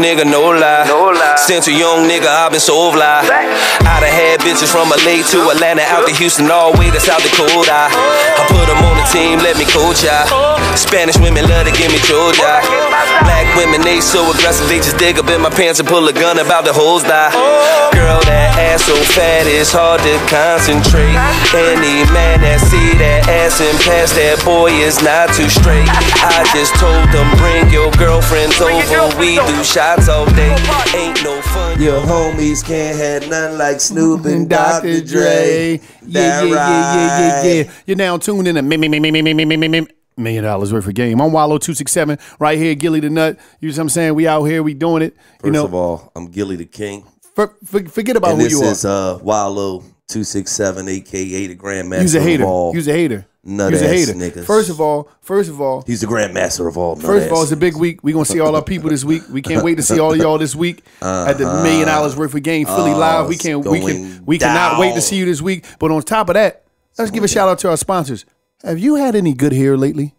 nigga, no lie. Since a young nigga, I've been so fly. I done had bitches from LA to Atlanta, out to Houston, all the way to South Dakota. I put them on the team, let me coach ya. Spanish women love to give me Georgia. Black women, they so aggressive, they just dig up in my pants and pull a gun about the hose die. Girl, that ass so fat, it's hard to concentrate. Any man that see that ass and pass that boy is not too straight. I just told them, bring your girlfriends over, we do shots all day. Ain't no fun. Your homies can't have nothing like Snoop and Dr. Dre. Yeah. You're now tuned in to $1 million worth of game. I'm Wallow 267 right here, Gilly the Nut. You know what I'm saying? We out here, we doing it. First of all, I'm Gilly the King. Forget about who you are. This is Wallow 267, aka the Grandmaster. You's a hater. Of all. You's a hater. Nut You's a hater. Niggas. First of all, he's the Grandmaster of all. First of all, it's a big week. We're gonna see all our people this week. We can't wait to see all of y'all this week at the $1 million worth of game Philly Live. We cannot wait to see you this week. But on top of that, let's give a shout out to our sponsors. Have you had any good hair lately?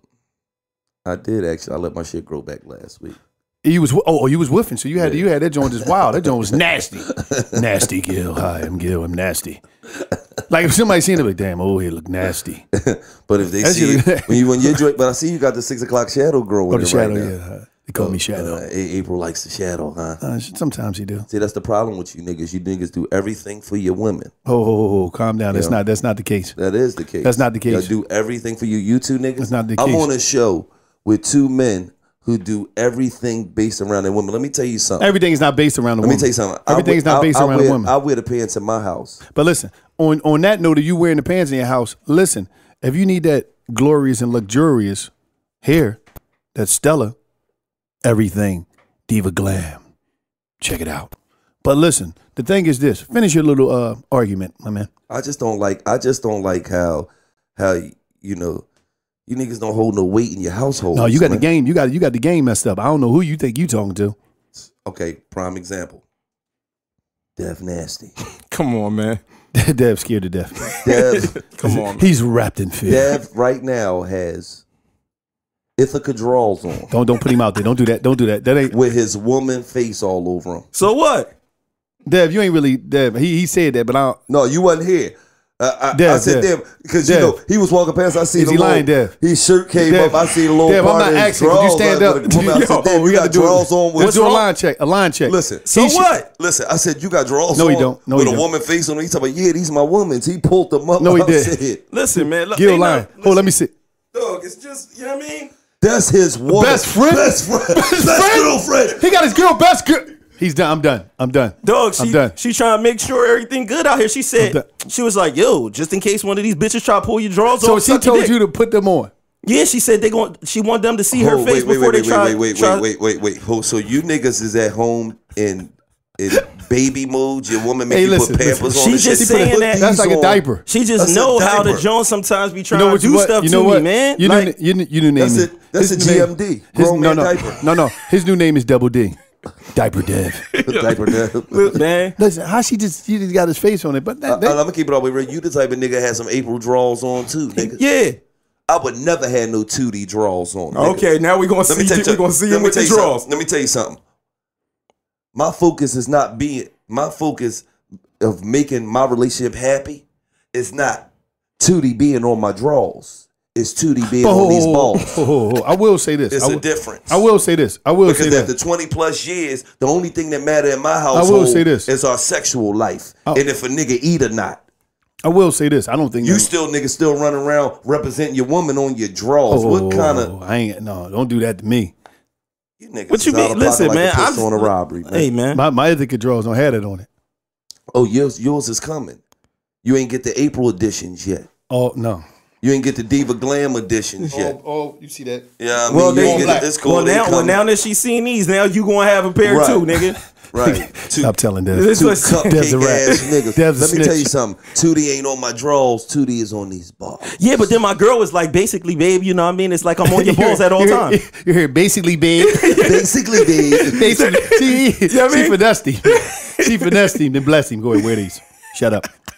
I did actually. I let my shit grow back last week. You was you was woofing, so you had that joint just wild. That joint was nasty. Nasty Gil. Hi, I'm Gil. I'm nasty. Like if somebody seen it, like damn, he look nasty. But if they see when you enjoy, but I see you got the 6 o'clock shadow growing. The shadow, right now. Yeah. They call me Shadow. April likes the shadow, huh? Sometimes he do. See, that's the problem with you niggas. You niggas do everything for your women. Oh, calm down. That's not the case. That is the case. That's not the case. You do everything for you. You two niggas. That's not the case. I'm on a show with two men who do everything based around their women. Let me tell you something. Everything is not based around the woman. Let me tell you something. Everything is not based around the woman. I wear the pants in my house. But listen, on that note of you wearing the pants in your house, listen, if you need that glorious and luxurious hair, that Stella, everything, Diva Glam, check it out. But listen, the thing is this. Finish your little argument, my man. I just don't like how you know, you niggas don't hold no weight in your household. No, you got the game. You got the game messed up. I don't know who you think you talking to. Okay, prime example. Dev Nasty. Come on, man. Dev scared to death. Dev, come on. He's wrapped in fear. Dev right now has Ithaca drawers on. Don't put him out there. Don't do that. Don't do that. That ain't with his woman face all over him. So what? Dev, you ain't really Dev. He said that, but I don't. No, you wasn't here. I said Dev because you know he was walking past. I see is the he lying, Dev? His shirt came up. I see the little Dev, part I'm not of his asking. Would you stand up? I said, Dev, you got drawers on. Let's do a line check. A line check. Listen. So what? Listen. I said you got drawers on. No, he don't. No, with he a don't. woman face on him. He talking about these my women's. He pulled them up. No, he did. Listen, man. Look, Gil lying. Hold, let me see. Dog, it's just you know what I mean. That's his woman. Best friend. Best girlfriend. He got his girl best girl. He's done. I'm done. Dog, I'm done. She trying to make sure everything good out here. She said, she was like, yo, just in case one of these bitches try to pull your drawers off. So she told you to put them on. Yeah, she said she want them to see her face before they try. Wait. So you niggas is at home in baby mode. Your woman make you put Pampers on. She just saying that. That's like a diaper. She just know how the Jones sometimes be trying to do stuff to me, man. You new name. That's a GMD. Grown man diaper. No. His new name is Double D. Diaper Dev. Diaper Dev. Look, man. Listen, how she just got his face on it. But I'm gonna keep it all the way real. You the type of nigga had some April draws on too, nigga. Yeah. I would never have no 2D draws on. Nigga. Okay, now we gonna see him with the draws. Let me tell you something. My focus is not my focus of making my relationship happy is not 2D being on my draws. It's 2D being on these balls. I will say this. It's a difference. I will say this. Because after 20 plus years, the only thing that matter in my household is our sexual life. And if a nigga eat or not. I will say this. I don't think you niggas still running around representing your woman on your drawers. What kind of don't do that to me. You niggas what you mean? Listen, like man. I'm on a robbery, man. Hey, man. My Ithaca drawers don't have it on it. Oh, yours is coming. You ain't get the April editions yet. Oh, no. You ain't get the Diva Glam editions yet. Oh, you see that? Yeah, I mean, you ain't get it. It's cool. Now that she's seen these, now you gonna have a pair too, nigga. Right. Stop telling Dev. Two cupcake ass niggas. Let me tell you something. 2D ain't on my drawers. 2D is on these balls. Yeah, but then my girl was like, basically, babe, you know what I mean? It's like I'm on your balls at all times. You hear basically, babe. Basically, babe. She finessed him. She finessed him, then blessed him. Go ahead, wear these. Shut up.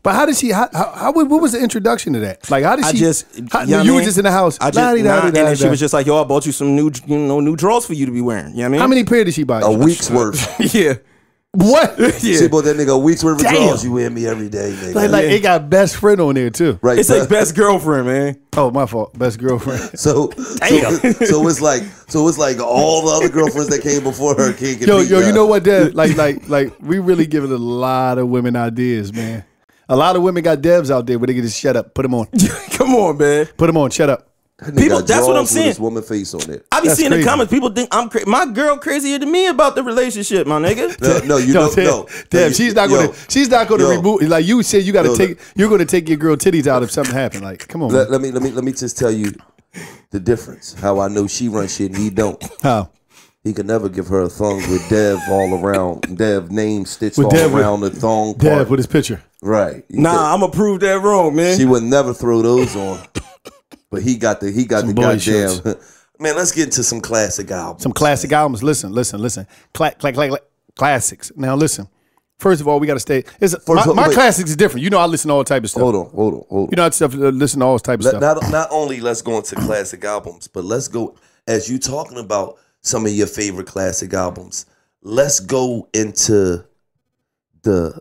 But how did she? What was the introduction to that? Like, how did she? You were just in the house. And then she was just like, "Yo, I bought you some new drawers for you to be wearing." You know what I mean? How many pair did she buy? A week's worth. Yeah. What? Yeah. She bought that nigga a week's worth of Damn. drawers. You wear me every day, nigga. Like it got best friend on there too. Right. It's like best girlfriend, man. Oh, my fault. Best girlfriend. So it's like all the other girlfriends that came before her can't get Yo, beat you up. know what, Dev? Like we really giving a lot of women ideas, man. A lot of women got devs out there where they can just shut up. Put them on. Come on, man. Put them on. Shut up. People, that's what I'm saying. This woman face on it. I be That's seeing crazy. the comments. People think I'm crazy. My girl crazier than me about the relationship, my nigga. No, you don't know. Damn, she's not gonna. She's not gonna remove. Like you said, you got to Yo, take. You're gonna take your girl titties out if something happened. Like, come on. Man. Let me just tell you the difference. How I know she runs shit and he don't. How? He could never give her a thong with Dev all around. Dev name stitched With all Dev around the thong part. Dev with his picture. Right. Nah, I'm gonna prove that wrong, man. She would never throw those on. But he got the Some boy shorts. goddamn. Man, let's get into some classic albums. Some classic albums. Listen. Classics. Now listen. First of all, we got to stay. My classics is different. You know, I listen to all type of stuff. Hold on. You know, I listen to all type of stuff. Not only let's go into classic albums, but let's go, as you talking about some of your favorite classic albums, let's go into the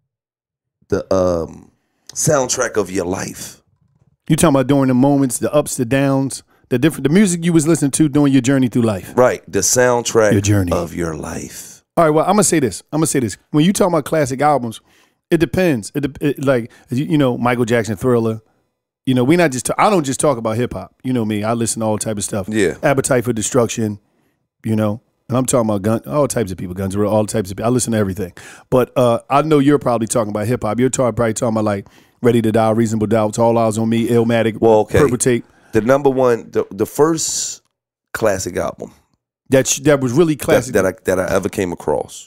soundtrack of your life. You talking about during the moments, the ups, the downs, the music you was listening to during your journey through life. Right. The soundtrack Your journey. of your life. All right, well, I'm gonna say this. When you talk about classic albums, it depends. Like you know, Michael Jackson, Thriller. You know, we not just. I don't just talk about hip hop. You know me. I listen to all type of stuff. Yeah. Appetite for Destruction. You know, and I'm talking about all types of people. Guns N' Roses, all types of people. I listen to everything. But I know you're probably talking about hip hop. You're probably talking about like Ready to Die, Reasonable Doubt, All Eyes on Me, Illmatic, Well, okay. Purple Tape. The number one, the first classic album That was really classic. that I ever came across.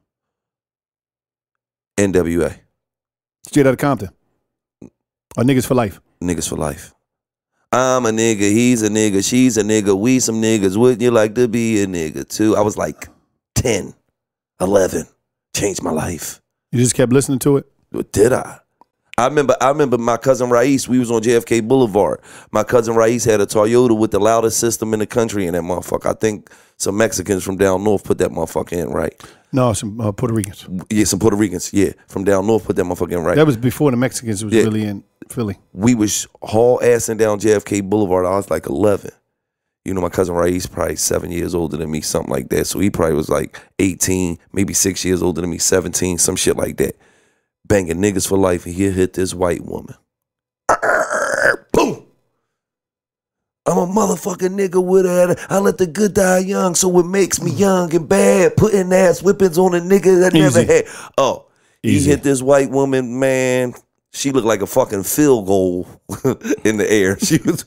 NWA. Straight out of Compton. Or Niggas for Life. Niggas for life. I'm a nigga, he's a nigga, she's a nigga, we some niggas. Wouldn't you like to be a nigga too? I was like 10, 11. Changed my life. You just kept listening to it? Did I? I remember my cousin Rais, we was on JFK Boulevard. My cousin Rais had a Toyota with the loudest system in the country in that motherfucker. I think some Mexicans from down north put that motherfucker in, right? No, some Puerto Ricans. Yeah, some Puerto Ricans, yeah, from down north put that motherfucker in, right? That was before the Mexicans was really in Philly. We was haul-assing down JFK Boulevard. I was like 11. You know, my cousin Rais probably 7 years older than me, something like that. So he probably was like 18, maybe 6 years older than me, 17, some shit like that. Banging Niggas for Life, and he hit this white woman. Boom! I'm a motherfucking nigga with a, I let the good die young, so it makes me young and bad. Putting ass whippings on a nigga that never had. Oh, he hit this white woman, man. She looked like a fucking field goal in the air. She was.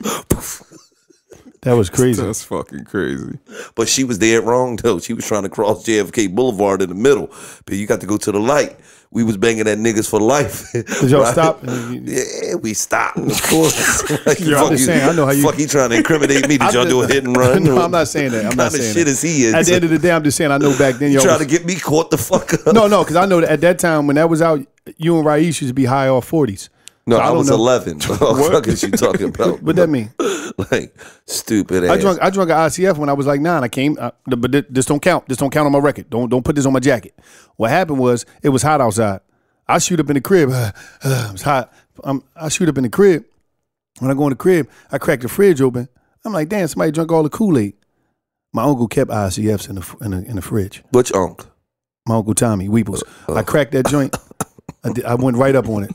That was crazy. That's fucking crazy. But she was dead wrong, though. She was trying to cross JFK Boulevard in the middle. But you got to go to the light. We was banging that Niggas for Life. Did y'all stop? Yeah, we stopped, of course. Like, I'm just saying, I know how you. Fuck, he trying to incriminate me. Did y'all do a hit and run? No, I'm not saying that. I'm not saying shit that. as he is. At the end of the day, I'm just saying I know back then y'all trying to get me caught the fuck up. No, because I know that at that time when that was out, you and Rais used to be high off 40s. No, So I was know. 11. What the fuck is you talking about? What that mean? Like, stupid ass. I drunk an ICF when I was like 9. I came, but this don't count. This don't count on my record. Don't put this on my jacket. What happened was it was hot outside. I shoot up in the crib. It was hot. I shoot up in the crib. When I go in the crib, I crack the fridge open. I'm like, damn, somebody drank all the Kool-Aid. My uncle kept ICFs in the fridge. Which uncle? My uncle Tommy Weeples. I cracked that joint. I went right up on it.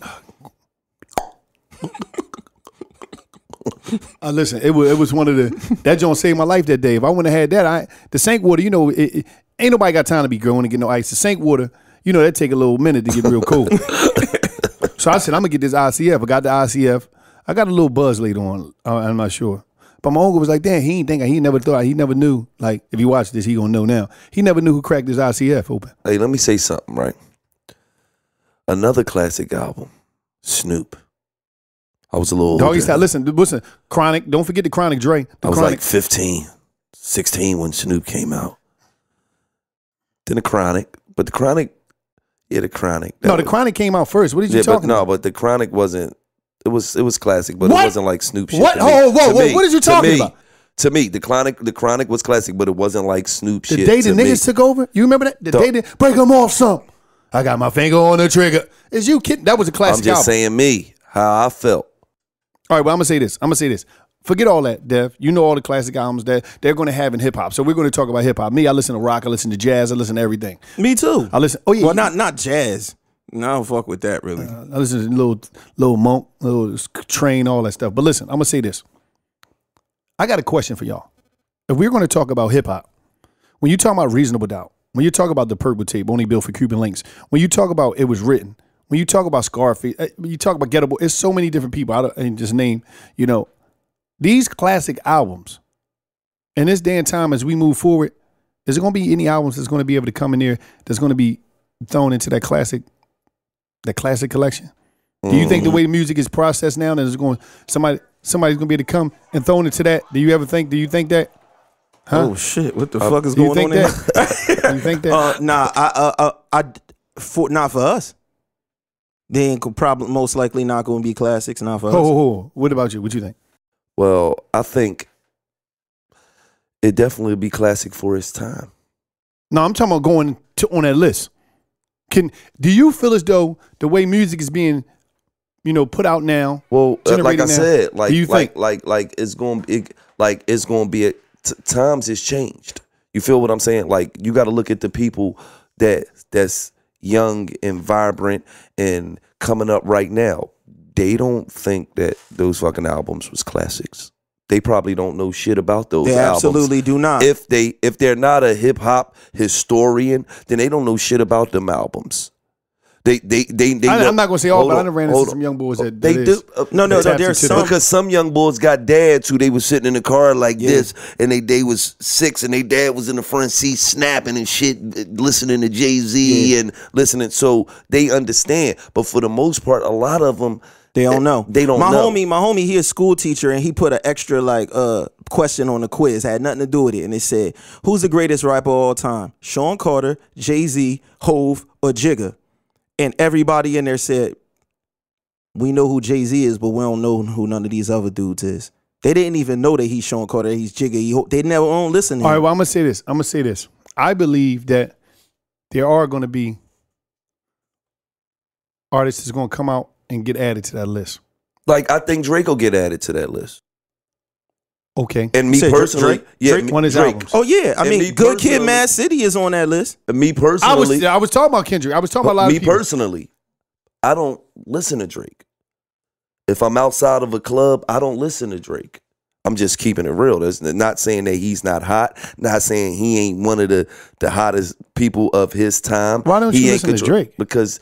Listen, it was one of that joint saved my life that day. If I wouldn't have had that, the sink water, you know, ain't nobody got time to be going and get no ice. The sink water, you know, that take a little minute to get real cold. So I said, I'm gonna get this ICF. I got the ICF. I got a little buzz later on. I'm not sure. But my uncle was like, damn, he never knew. Like, if he watched this, he gonna know now. He never knew who cracked his ICF open. Hey, let me say something, right? Another classic album, Snoop. I was a little Doggy style. Listen, Chronic. Don't forget the Chronic Dre. I was like 15, 16 when Snoop came out. Then the Chronic. But the Chronic, Yeah, the Chronic. No, the Chronic came out first. What did you talking about? No, but the Chronic wasn't. It was classic, but What? it wasn't like Snoop shit. What? to me. Oh, whoa, To whoa, me. what did you To talking me. about? To me, the Chronic was classic, but it wasn't like Snoop The shit. day the to me. niggas took over? You remember that? The day that break them off some. I got my finger on the trigger. Is you kidding? That was a classic I'm just album. saying me, how I felt. All right, well, I'm gonna say this. Forget all that, Dev. You know all the classic albums that they're gonna have in hip hop. So we're gonna talk about hip hop. Me, I listen to rock, I listen to jazz, I listen to everything. Me too. I listen. Oh yeah. Well, not jazz. No, I don't fuck with that really. I listen to little Monk, little Train, all that stuff. But listen, I'm gonna say this. I got a question for y'all. If we're gonna talk about hip hop, when you talk about Reasonable Doubt, when you talk about the Purple Tape, Only Built for Cuban Links, when you talk about It Was Written, when you talk about Scarface, when you talk about Ghetto Boy, it's so many different people. I don't just name, these classic albums. In this day and time, as we move forward, is there going to be any albums that's going to be able to come in there that's going to be thrown into that classic collection? Do you think the way music is processed now, that is going somebody's going to be able to come and throw into that? Do you think that? Huh? Oh shit! What the fuck is Do you going on think there? that? You think that? Not for us. They ain't probably most likely not going to be classics. Not for us. Oh, what about you? What you think? Well, I think it definitely would be classic for its time. No, I'm talking about going on that list. Do you feel as though the way music is being, put out now? Well, like I said, do you think? it's going to be times has changed. You feel what I'm saying? Like you got to look at the people that's young and vibrant and coming up right now. They don't think that those fucking albums was classics. They probably don't know shit about those albums. They absolutely do not. If they're not a hip hop historian, then they don't know shit about them albums. I'm not gonna say all, but I done ran into some young boys that they do. No, there's some because some young boys got dads who they was sitting in the car like this, and they was 6, and their dad was in the front seat snapping and shit, listening to Jay-Z and listening. So they understand, but for the most part, a lot of them they don't know. They don't know. My homie, he a school teacher, and he put an extra question on the quiz. Had nothing to do with it, and it said, "Who's the greatest rapper of all time? Sean Carter, Jay-Z, Hove, or Jigga?" And everybody in there said, "We know who Jay-Z is, but we don't know who none of these other dudes is." They didn't even know that he's Sean Carter, he's Jigga. They never listen to him. All right, well, I'm going to say this. I believe that there are going to be artists that's going to come out and get added to that list. Like, I think Drake will get added to that list. Okay. And me personally, Drake won his albums. Oh yeah, I mean, Good Kid, personally- Mad City is on that list. Me personally, I was talking about Kendrick. I was talking about a lot me of people. personally, I don't listen to Drake. If I'm outside of a club, I don't listen to Drake. I'm just keeping it real. There's not saying that he's not hot. Not saying he ain't one of the hottest people of his time. Why don't you listen to Drake? Because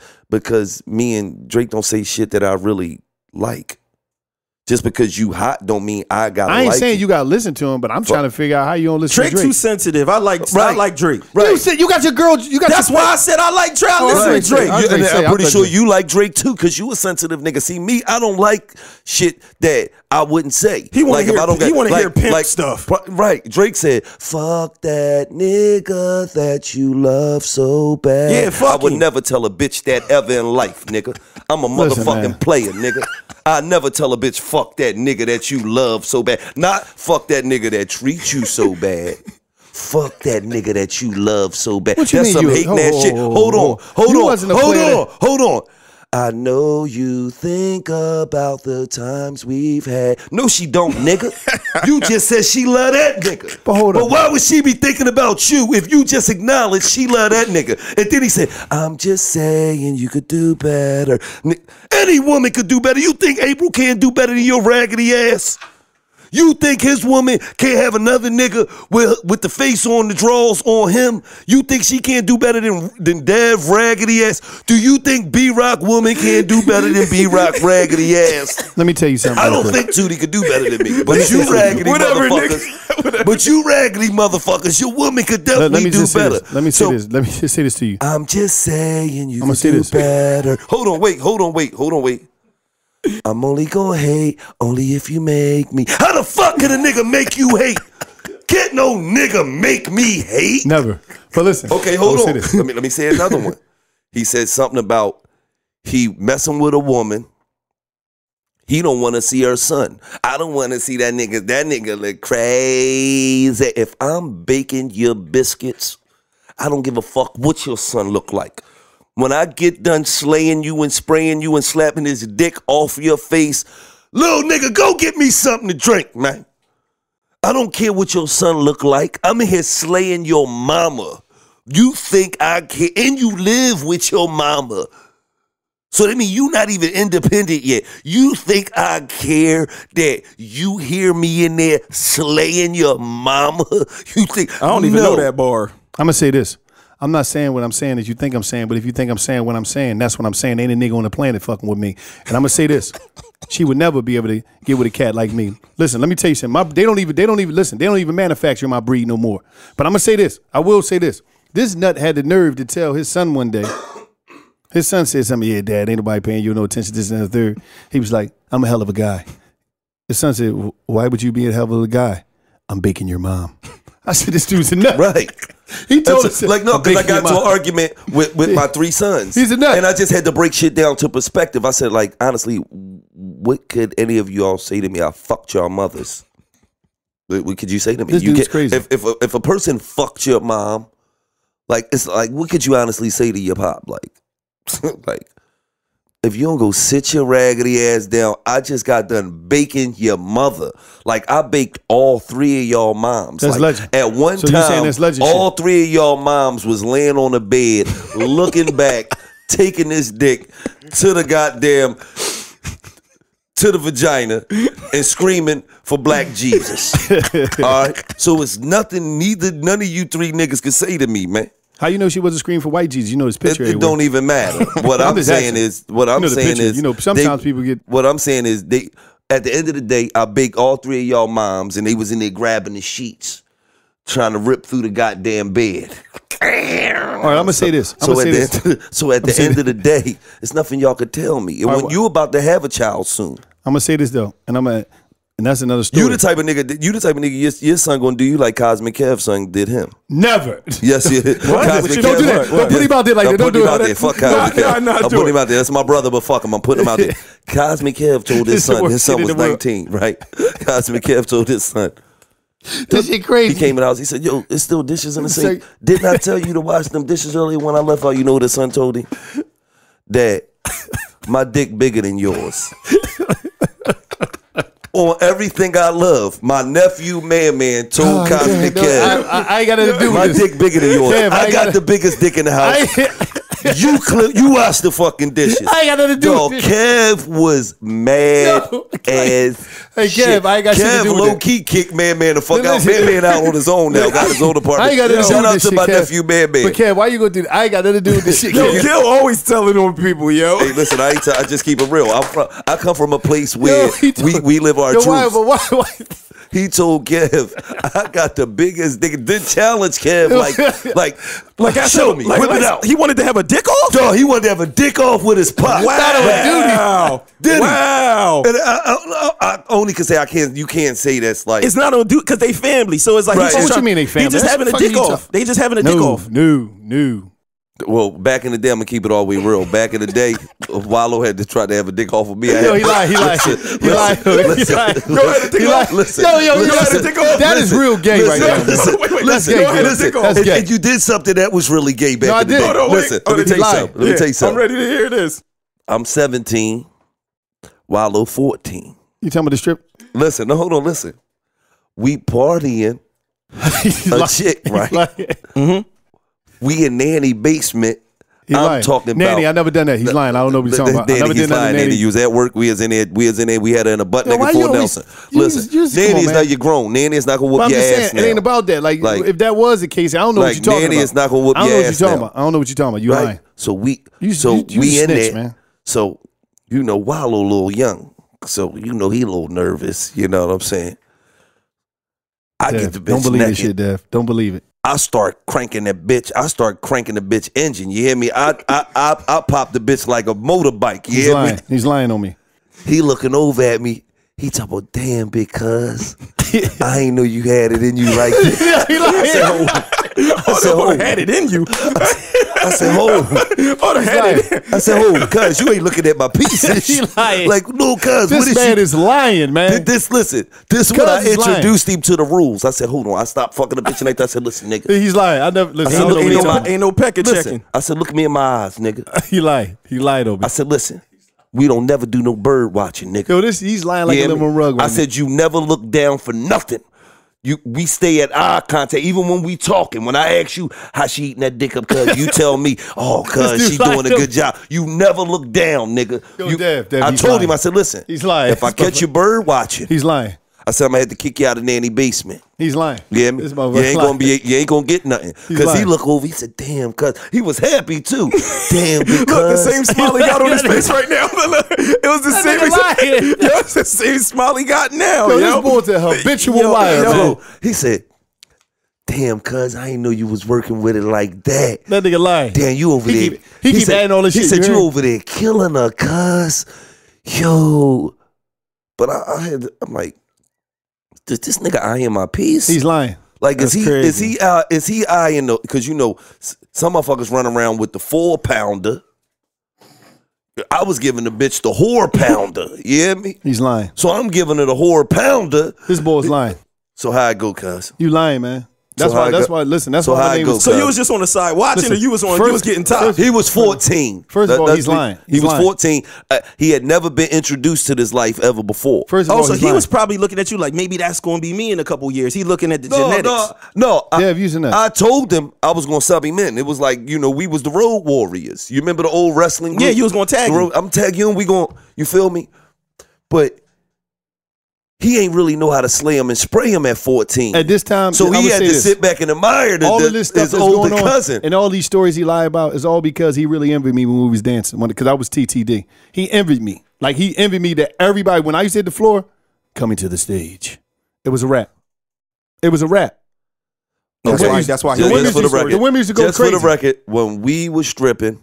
me and Drake don't say shit that I really like. Just because you hot don't mean I gotta like I ain't saying you. you gotta listen to him, but I'm trying to figure out how you don't listen Drake to Drake. too sensitive. I like Drake. Right. You said you got your girl. You got. That's why I said I like Drake. I listen right. to Drake. I was gonna say, I'm pretty I sure thought you like Drake too, because you a sensitive nigga. See me, I don't like shit that I wouldn't say. He wanna like, hear- if I don't he get- wanna like- hear pimp like- stuff. Right. Drake said, "Fuck that nigga that you love so bad." Yeah, fuck I would him. never tell a bitch that ever in life, nigga. I'm a Listen, motherfucking man. player, nigga. I never tell a bitch, "Fuck that nigga that you love so bad." Not fuck that nigga that treats you so bad. Fuck that nigga that you love so bad. What you That's mean some you- hating ass shit. Hold on. You wasn't a player Hold on. I know you think about the times we've had. No, she don't, nigga. You just said she love that nigga. But hold on. But why would she be thinking about you if you just acknowledged she love that nigga? And then he said, "I'm just saying you could do better." Any woman could do better. You think April can't do better than your raggedy ass? You think his woman can't have another nigga with the face on the drawers on him? You think she can't do better than Dev raggedy ass? Do you think B-Rock woman can't do better than B-Rock raggedy ass? Let me tell you something. I real don't quick. think Tootie could do better than me. But you raggedy motherfuckers. But you raggedy motherfuckers, your woman could Let definitely me do just say better. this. Let me say this. Let me just say this to you. I'm just saying you could say do this. better. Hold on, wait. I'm only gonna hate only if you make me. How the fuck can a nigga make you hate? Can't no nigga make me hate. Never. But listen. Okay, hold I'm on. gonna say this. Let me say another one. He said something about he messing with a woman. He don't want to see her son. I don't want to see that nigga. That nigga look crazy. If I'm baking your biscuits, I don't give a fuck what your son look like. When I get done slaying you and spraying you and slapping his dick off your face, little nigga, go get me something to drink, man. I don't care what your son look like. I'm in here slaying your mama. You think I care, and you live with your mama. So that means you not even independent yet. You think I care that you hear me in there slaying your mama? You think I don't even know that bar. I'm gonna say this. I'm not saying what I'm saying that you think I'm saying, but if you think I'm saying what I'm saying, that's what I'm saying. Ain't a nigga on the planet fucking with me. And I'm gonna say this. She would never be able to get with a cat like me. Listen, let me tell you something. They don't even manufacture my breed no more. But I'm gonna say this. I will say this. This nut had the nerve to tell his son one day. His son said something, yeah, Dad, ain't nobody paying you no attention, this and the third. He was like, I'm a hell of a guy. His son said, why would you be a hell of a guy? I'm baking your mom. I said, this dude's a nut. Right. He told us. Like, no, because I got into an argument with my three sons. He's a nut. And I just had to break shit down to perspective. I said, like, honestly, what could any of y'all say to me? I fucked your mothers. What could you say to me? This dude's crazy. If a person fucked your mom, like, it's like, what could you honestly say to your pop? Like, like, if you don't go sit your raggedy ass down, I just got done baking your mother. Like, I baked all three of y'all moms. That's like, legend. At one So you saying time, that's legend all shit? three of y'all moms was laying on the bed, looking back, taking this dick to the goddamn, to the vagina, and screaming for Black Jesus. All right? So it's nothing, none of you three niggas can say to me, man. How you know she wasn't screaming for white Jesus? You know this picture. It don't even matter. What I'm just saying asking. is, what I'm You know the saying picture. is, You know, sometimes people get. What I'm saying is, they at the end of the day, I baked all three of y'all moms, and they was in there grabbing the sheets, trying to rip through the goddamn bed. All right, I'm gonna say this. So at the end of the day, it's nothing y'all could tell me. And when you about to have a child soon, I'm gonna say this though, and that's another story. you the type of nigga. Your son gonna do you like Cosmic Kev's son did him. Never. Yes, yeah. Don't do that. Don't put him out there like that. Don't do it. Fuck Cosmic Kev. I'm putting him out there. That's my brother, but fuck him. I'm putting him out there. Cosmic Kev told his son. His son was 19, right? Cosmic Kev told his son. This shit crazy. He came in the house. He said, "Yo, it's still dishes in the sink. Didn't I tell you to wash them dishes earlier when I left out?" You know what his son told him? Dad, my dick bigger than yours. On everything I love, my nephew Man told Cosmic Kev, I ain't got nothing to do with my this. dick bigger than yours. Kev, I got the biggest dick in the house. You wash the fucking dishes. I ain't got nothing to do Dog, with this. Kev was mad as Hey, shit. Kev, I ain't got shit to do with low it. key kicked Man the fuck out. Listen. Man out on his own now. Got his own apartment. I ain't got nothing to do Shout with out this to shit, my Kev. nephew Man. But Kev, why you gonna do that? I ain't got nothing to do with this shit. Yo, Kev. Gil always telling on people, yo. Hey, listen, I just keep it real. I come from a place where Yo, we live our Yo, truth. why? He told Kev, I got the biggest dick. Did challenge Kev like show me, whip it out. He wanted to have a dick off? Dog, he wanted to have a dick off with his pop. Wow. Did he? Wow. And I only can say you can't say that's like. It's not on dude because they family. So it's like, Right. he's What you mean they family? He just That's having a the fuck dick you off. talk- They just having a dick off. No. Well, back in the day, I'm gonna keep it all the way real. Back in the day, Wallow had to try to have a dick off of me. Yo, he lied. He lied. He lied. Listen. Yo, listen, that is real gay right now. That's gay. Listen. That's gay. And you did something that was really gay back No, I in the day. did. Listen, let me he tell you lied. something. Let me tell you I'm something. ready to hear this. I'm 17, Wallow 14. You talking about the strip? Listen, no, hold on, listen. We partying a chick, right? We in Nanny basement. He's I'm lying. talking about Nanny. I never done that. He's lying. I don't know what he's talking about. I never did that. Nanny. You was at work. We was in there. We had her in a butt Yo, why naked you for always- Nelson. you Listen, just- come on, Nanny is man. not, you're grown. Nanny is not gonna whoop But I'm your just ass saying, now. it ain't about that. Like if that was the case, I don't know what like, you're talking Nanny about. is not gonna whoop I don't know your what ass you're talking now. about. I don't know what you're talking about. You Right? lying. So we You in snitch, there. man. So Wallow a little young. So he a little nervous. You know what I'm saying? I get the bitch Don't believe naked. this shit, Dev. Don't believe it. I start cranking that bitch. I start cranking the bitch engine. You hear me? I pop the bitch like a motorbike. You He's hear lying. me? He's lying on me. He looking over at me. He talking about, damn, big cuz. I ain't know you had it in you like that. He lying. I said, Had it in you. I said, hold. I said, hold, cuz you ain't looking at my pieces. He lying. Like, no, cuz. This man is lying, man. Listen, this is when I Cuz is lying. introduced him to the rules. I said, hold on. I stopped fucking a bitch and I said, listen, nigga. He's lying. I never listen. I said, I don't know what look, he talking about. Ain't no pecker Listen, checking. I said, look me in my eyes, nigga. He lied. He lied on me. I said, listen, we don't never do no bird watching, nigga. Yo, he's lying like a Yeah, lemon rug. Right I said, you never look down for nothing. We stay at eye contact, even when we talking. When I ask you how she eating that dick up, cuz you tell me, oh, cuz This she dude's doing a lying. good job. You never look down, nigga. Yo, Dev, I he's told lying. him, I said, listen, He's lying. if I catch you bird watching, He's lying. I said I'm gonna have to kick you out of nanny basement. He's lying. Yeah, This you motherfucker ain't lying. gonna you ain't gonna get nothing. He's Cause he lying. look over, he said, damn, cuz he was happy too. Damn, because Look, the same smile he got on his face right now. It was the same. nigga lying. Yo, it's the same smile he got now. Yo, Yo, this boy's a habitual Yo, liar, yo. man. So he said, damn, cuz I ain't know you was working with it like that. That nigga lying. Damn, you over He there. keep said, adding all this he shit, said, you you heard? over there killing her, cuz. Yo. But I'm like, does this nigga eyeing my piece? He's lying. Like, That's is crazy. he eyeing the, because you know, some motherfuckers run around with the 4-pounder. I was giving the bitch the whore pounder. You hear me? He's lying. So I'm giving her the whore pounder. This boy's lying. So how I go, cuz? You lying, man. That's So how why. I That's go- why. Listen. That's so why how my I name go, is. So cuz? you was just on the side watching, Listen, or you was on? first- you was getting top. He was 14. First of all, That's he's me. lying. He He's was lying. 14. He had never been introduced to this life ever before. First of all, Oh, so he's he lying. was probably looking at you like maybe that's going to be me in a couple years. He looking at the genetics. No. Dev, using that. I told him I was going to sub him in. It was like, you know, we was the Road Warriors. You remember the old wrestling group? Yeah, you was gonna tag him. I'm tagging you. We going, you feel me? But he ain't really know how to slay him and spray him at 14. At this time, So I he would had say to this. sit back and admire All of this stuff his that's older going on, cousin. and all these stories he lied about is all because he really envied me when we was dancing. Because I was TTD. He envied me. Like he envied me that everybody, when I used to hit the floor, coming to the stage. It was a rap. It was a rap. That's Okay. why. That's why. The Just women for the used to- record. the women used to go Just crazy. for the record, when we was stripping,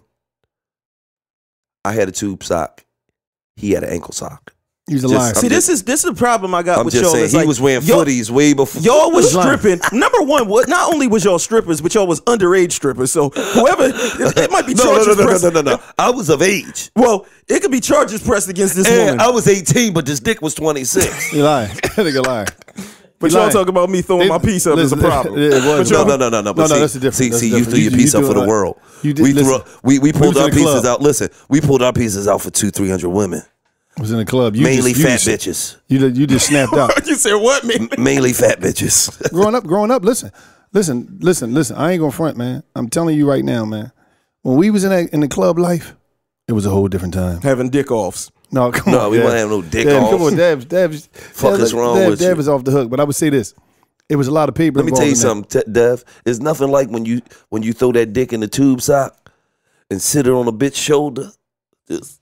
I had a tube sock. He had an ankle sock. He was a Just- liar. See, this is the problem I got I'm with just y'all. saying, It's he like, was wearing y'all- footies way before. Y'all was He's lying. stripping. Number one, not only was y'all strippers, but y'all was underage strippers. So whoever, it might be charges pressed. No. I was of age. Well, it could be charges pressed against this And woman. I was 18, but this dick was 26. He lying. That nigga lying. But He y'all lying. talk about me throwing my piece up is a Listen, problem. it was. No. But No, see, that's the difference. See, That's see, the you difference. threw your piece up for the threw- world. You did. We Listen, pulled was in our the pieces club. out. Listen, we pulled our pieces out for 200-300 women, was in the club. You mainly just, fat you just, bitches. You just snapped out. You said what, man? Mainly fat bitches. growing up. Listen. I ain't gonna front, man. I'm telling you right now, man. When we was in the club life, it was a whole different time. Having dick offs. No, come No, on. we Dev. won't have no dick Dev, off. Come on, Dev. Fuck is wrong with Dev you? is off the hook. But I would say this: it was a lot of people. Let me tell you involved in that. something, Dev. It's nothing like when you throw that dick in the tube sock and sit it on a bitch's shoulder. Just,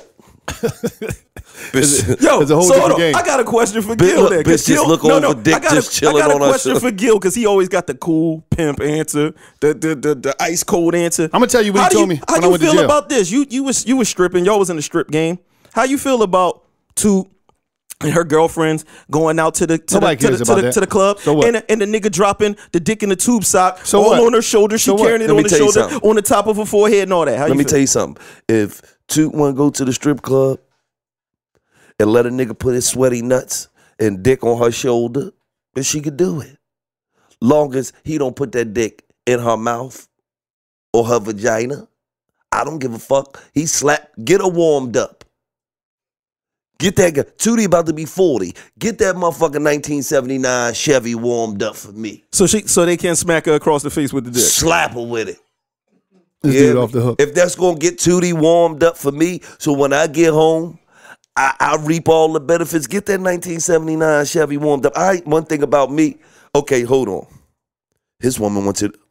bitch, Yo, It's a whole so hold different on. game. I got a question for Bitch, Gil. look, There, 'cause bitch just look over dick just chilling I got on a our question shoulder. for Gil because he always got the cool pimp answer, the ice cold answer. I'm gonna tell you what he told me How when do I you went to feel jail. about this? You was stripping. Y'all was in the strip game. How you feel about two and her girlfriends going out to the Nobody cares about that. to the club So what? and the nigga dropping the dick in the tube sock So all what? on her shoulder. She So what? carrying it Let on me the tell you shoulder, something. on the top of her forehead and all that. How Let you me feel? tell you something. If Toot want to go to the strip club and let a nigga put his sweaty nuts and dick on her shoulder, then she could do it. Long as he don't put that dick in her mouth or her vagina, I don't give a fuck. He get her warmed up. Get that guy. Tootie about to be 40. Get that motherfucking 1979 Chevy warmed up for me. So they can't smack her across the face with the dick. Slap her with it. This Yeah, dude off the hook. If that's gonna get Tootie warmed up for me, so when I get home, I reap all the benefits. Get that 1979 Chevy warmed up. One thing about me. Okay, hold on. His woman went to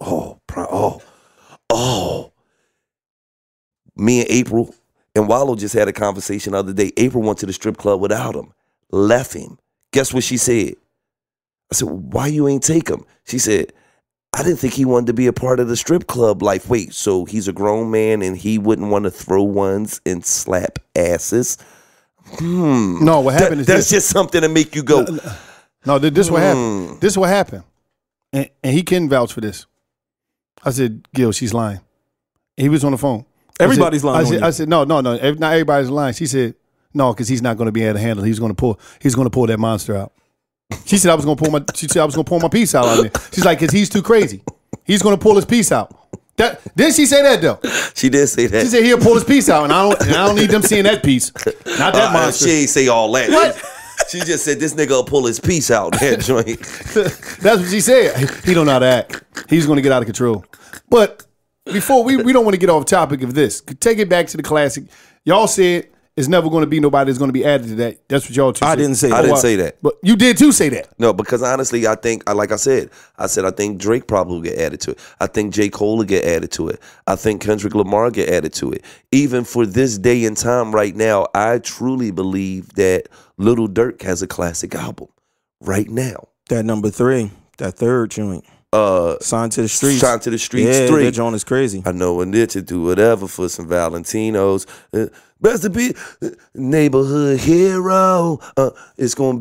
Me and April and Wallow just had a conversation the other day. April went to the strip club without him, left him. Guess what she said? I said, why you ain't take him? She said, I didn't think he wanted to be a part of the strip club life. Wait, so he's a grown man and he wouldn't want to throw ones and slap asses? No, what happened is That's this. just something to make you go, No, this what happened. This what happened. And he can vouch for this. I said, Gil, she's lying. He was on the phone. Everybody's lying on you. I said, no. Not everybody's lying. She said, no, because he's not going to be able to handle it. He's going to pull that monster out. She said I was going to pull my piece out on there. She's like, because he's too crazy. He's going to pull his piece out. Didn't she say that though? She did say that. She said he'll pull his piece out, and I don't need them seeing that piece. Not that monster. She ain't say all that. What? She just said this nigga will pull his piece out. That joint. That's what she said. He don't know how to act. He's going to get out of control. But before we don't want to get off topic of this. Take it back to the classic. Y'all said it's never going to be nobody that's going to be added to that. That's what y'all two said. I didn't say that. I didn't say that. But you did too say that. No, because honestly, I think, like I said, I think Drake probably will get added to it. I think J. Cole will get added to it. I think Kendrick Lamar get added to it. Even for this day and time right now, I truly believe that Lil Durk has a classic album right now. That number 3, that third joint. Signed to the Streets. Signed to the Streets 3. That joint is crazy. I know a nitch to do whatever for some Valentinos. Best to be neighborhood hero. It's gonna